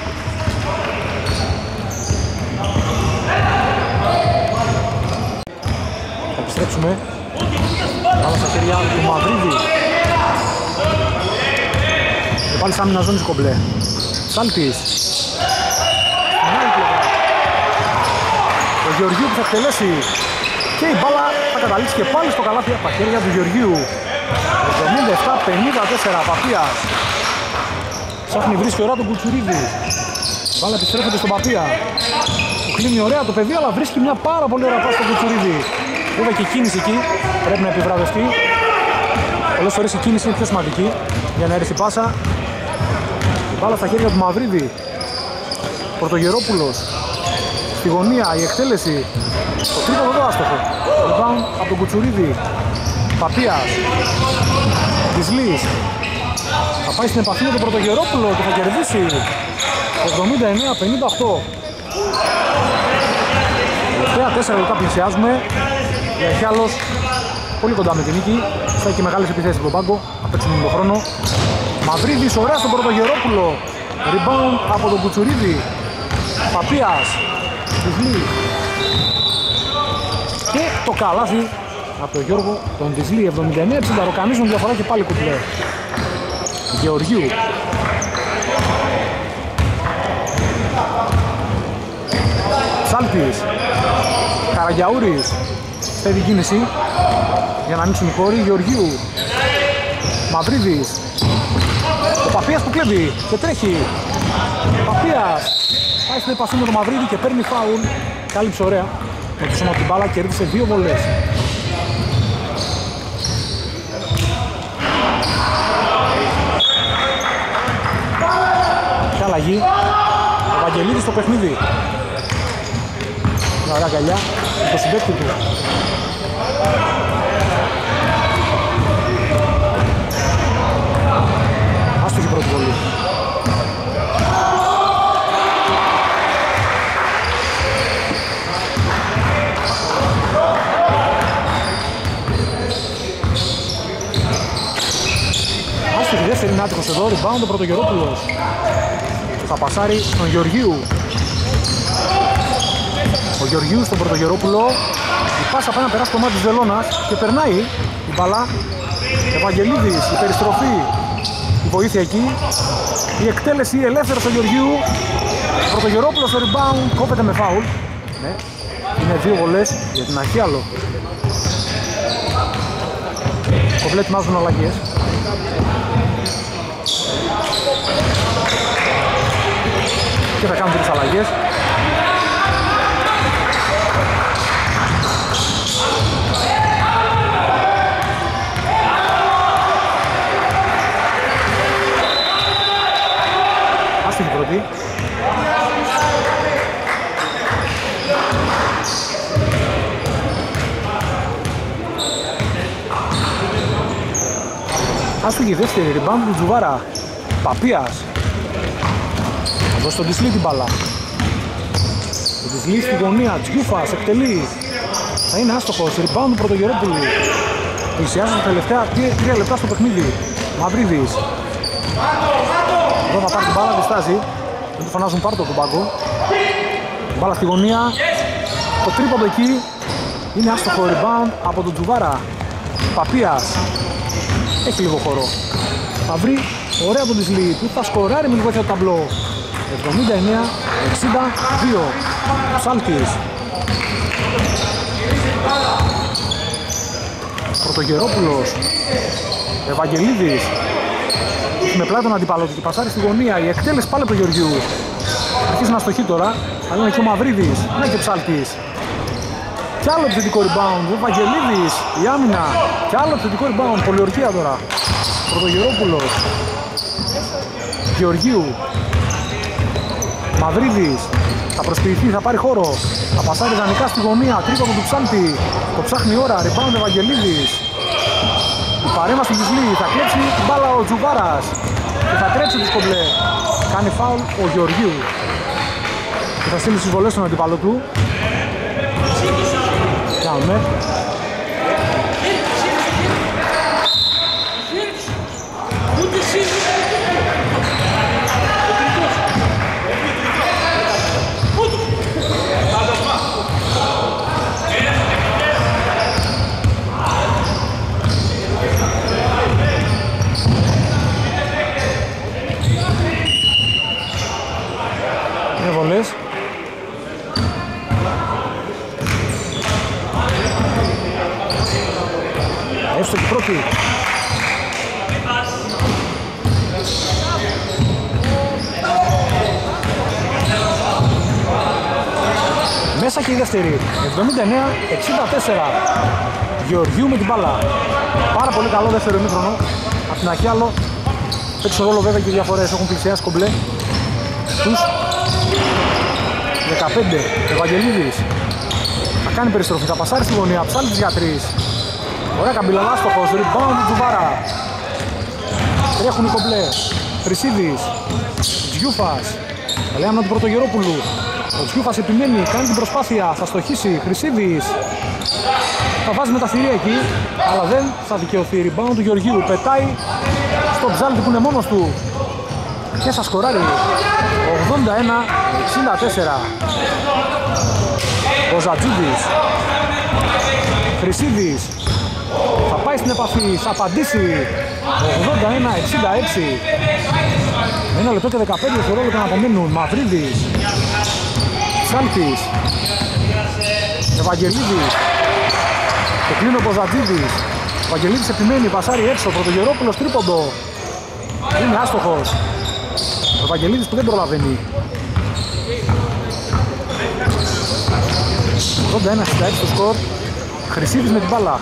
Θα επιστρέψουμε. Πάμε στα χέρια του Μαυρίδη. Και πάλι σαν να ζώνει κομπλέ. Σάλτης. Στην άλλη πλευρά. Ο Γεωργίου που θα εκτελέσει. Και η μπάλα θα καταλήξει και πάλι στο καλάθι από τα χέρια του Γεωργίου. εβδομήντα επτά πενήντα τέσσερα. Παπίας. Ψάχνει, βρίσκει ωραία τον Κουτσουρίδη. Η μπάλα επιστρέφεται στον Παπία. Που κλείνει ωραία το παιδί, αλλά βρίσκει μια πάρα πολύ ωραία πάση στον Κουτσουρίδη. Βέβαια και η κίνηση εκεί πρέπει να επιβραβευτεί. Πολλές φορές η κίνηση είναι πιο σημαντική για να έρθει πάσα. Μπάλα στα χέρια του Μαυρίδη. Πρωτογερόπουλος. Στη γωνία η εκτέλεση. Το τρίτο εδώ άστοχο. Rebound από τον Κουτσουρίδη. Παπίας. Δυσλής. Θα πάει στην επαφή με τον Πρωτογερόπουλο και θα κερδίσει. εβδομήντα εννέα πενήντα οκτώ. Τελευταία τέσσερα λεπτά πλησιάζουμε. Έχει άλλος πολύ κοντά με την νίκη. Θα έχει και μεγάλες επιθέσεις από τον πάγκο. Θα παίξουμε τον χρόνο. Μαυρίδης, ωραία στον Πρωτογερόπουλο. Rebound από τον Κουτσουρίδη. Παπίας. Δυσλή. Και το καλάθι από τον Γιώργο τον Δυσλή. εβδομήντα εννέα εξήντα. Ροκανίζουν διαφορά και πάλι κουπλέ. Γεωργίου. Ψάλτης. Καραγιαούρης. Στέδει κίνηση για να ανοίξουν οι χώροι. Γεωργίου. Μαυρίδης. Ο Παπίας που κλέβει και τρέχει. Παπίας. Πάει στην επαφή με τον Μαυρίδη και παίρνει φάουλ. Κάλυψε ωραία. Με το σώμα την μπάλα κέρδισε δύο βολές. Και αλλαγή. Ο Βαγγελίδης στο παιχνίδι. Μια ωραία αγκαλιά. Το συμπέκτη του. Άστοχη πρώτη βολή. Άστοχη δεύτερη είναι άτυχος εδώ. Rebound ο Πρωτογερόπουλος. Θα πασάρει στον Γεωργίου. Ο Γεωργίου στον Πρωτογερόπουλο. Η πάσα πάει να περάσει το μάτι της Βελώνας και περνάει η μπαλά. Ευαγγελίδης, η περιστροφή, η βοήθεια εκεί. Η εκτέλεση ελεύθερος του Γεωργίου. Ο Πρωτογερόπουλος στο rebound κόβεται με φάουλ. Ναι, είναι δύο βολές για την Αχίαλο. Κοβλέ ετοιμάζουν αλλαγές. Και θα κάνουν τρεις αλλαγές. Άστοχη πρώτη. Άστοχη δεύτερη, rebound του Τζουβάρα. Παπίας. Θα δώσει τον Δυσλή την μπάλα. Ο Δυσλή στη γωνία, Τζιούφας, εκτελεί. Θα είναι άστοχος, rebound του Πρωτογερόπουλου. Πλησιάζει τα τελευταία τρία λεπτά στο παιχνίδι. Μαυρίδης. Εδώ θα πάρει την μπάλα, διστάζει. Δεν του φωνάζουν πάρ' το κουμπάκο. Μπάλα στη γωνία. Το τρίποντο εκεί. Είναι άστοχο, rebound από τον Τζουβάρα. Παπίας. Έχει λίγο χώρο. Θα βρει ωραία τον Δυσλή που θα σκοράρει με τη βοήθεια του ταμπλό. εβδομήντα εννέα εξήντα δύο. Ψάλτης. Πρωτογερόπουλος. Ευαγγελίδης. Με πλάτη τον αντίπαλο του και πασάρει στη γωνία. Η εκτέλεση πάλι από τον Γεωργιού. Αρχίζει να στοχεί τώρα. Αλλά είναι και ο Μαυρίδης. Είναι και ο Ψάλτης. Κι άλλο επιθετικό rebound. Ο Ευαγγελίδης. Η άμυνα. Κι άλλο επιθετικό rebound. Πολιορκία τώρα. Πρωτογερόπουλος. Γεωργίου. Μαυρίδης. Θα προσποιηθεί, θα πάρει χώρο. Θα πασάρει ιδανικά στη γωνία. Τρίποντο του Ψάλτη. Το ψάχνει ώρα. Rebound Ευαγγελίδης. Η παρέμβαση του Δυσλή. Θα κλέψει την μπάλα ο Τζουβάρας. Και θα τρέψει τους κομπλέ. Κάνει φάουλ ο Γεωργίου. Και θα στείλει στις βολές στον αντίπαλο του. Κάνουμε. Είναι βολές. Έστω και πρώτη. Μέσα και η δεύτερη. εβδομήντα εννέα εξήντα τέσσερα. Γεωργιού με την μπάλα. Πάρα πολύ καλό δεύτερο ημίχρονο. Από την Αχίαλο παίξει ρόλο βέβαια και οι διαφορές, έχουν πλησιάσει κομπλέ τους δεκαπέντε. Ευαγγελίδης θα κάνει περιστροφή, θα πασάρει στη γωνία, ψάλτης για τρεις. Ωραία καμπύλα, άστοχος, rebound του Τζουβάρα. Τρέχουν οι κομπλέ. Χρυσίδης, Τζιούφας, καλή άμυνα του Πρωτογερόπουλου. Ο Τζιούφας επιμένει, κάνει την προσπάθεια, θα στοχίσει. Χρυσίδης θα βάζει με τα θηρία εκεί, αλλά δεν θα δικαιωθεί. Rebound του Γεωργίου, πετάει στο Ψάλτη που είναι μόνος του και θα σκοράρει. ογδόντα ένα εξήντα τέσσερα. Ο Ζατζίδης, Χρυσίδης θα πάει στην επαφή, θα απαντήσει. ογδόντα ένα εξήντα έξι. Ένα λεπτό και δεκαπέντε δευτερόλεπτα να απομένουν. Μαυρίδης, Ψάλτης, Ευαγγελίδης, το κλείνει ο Ποζατζίδης. Ο Ευαγγελίδης επιμένει, πασάρει έξω. Πρωτογερόπουλος τρίποντο, είναι άστοχος. Ο Ευαγγελίδης που δεν προλαβαίνει. ογδόντα ένα εξήντα έξι το σκορ. Χρυσίδης με την μπάλα.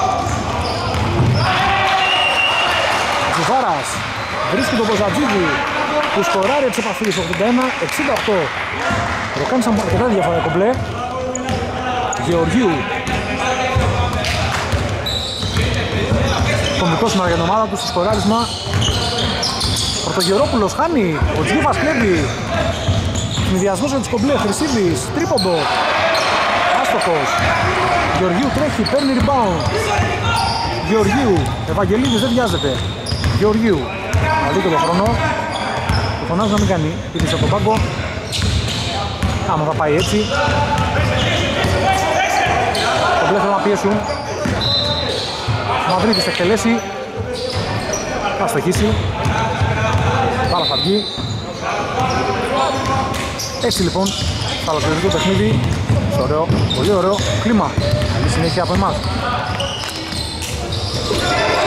Ζουβάρας βρίσκει τον Ποζατζίδη που σκοράρει εξ επαφής. ογδόντα ένα εξήντα οκτώ. Προκάνησαν αρκετά διαφορά κομπλέ. Γεωργίου, κομβικό σήμερα για την ομάδα του στο σκοράρισμα. Πρωτογερόπουλος χάνει, ο Τζίβας κλέβει. Συνδυασμός με τους κομπλέ. Χρυσίδης, τρίποντο, άστοχος. Γεωργίου τρέχει, παίρνει rebound. Γεωργίου, Ευαγγελίδης δεν βιάζεται. Γεωργίου, να δείτε το χρόνο. Το φωνάζω να μην κάνει, πήρε από τον πάγκο. Άμα θα πάει έτσι. Το μπλε θέλουν να πιέσουν. Ο Μαυρίδης θα εκτελέσει. Θα στοχίσει. Πάλα θα βγει. Έτσι λοιπόν θα ολοκληρωθεί το παιχνίδι. Ωραίο, πολύ ωραίο κλίμα. Καλή συνέχεια από εμάς.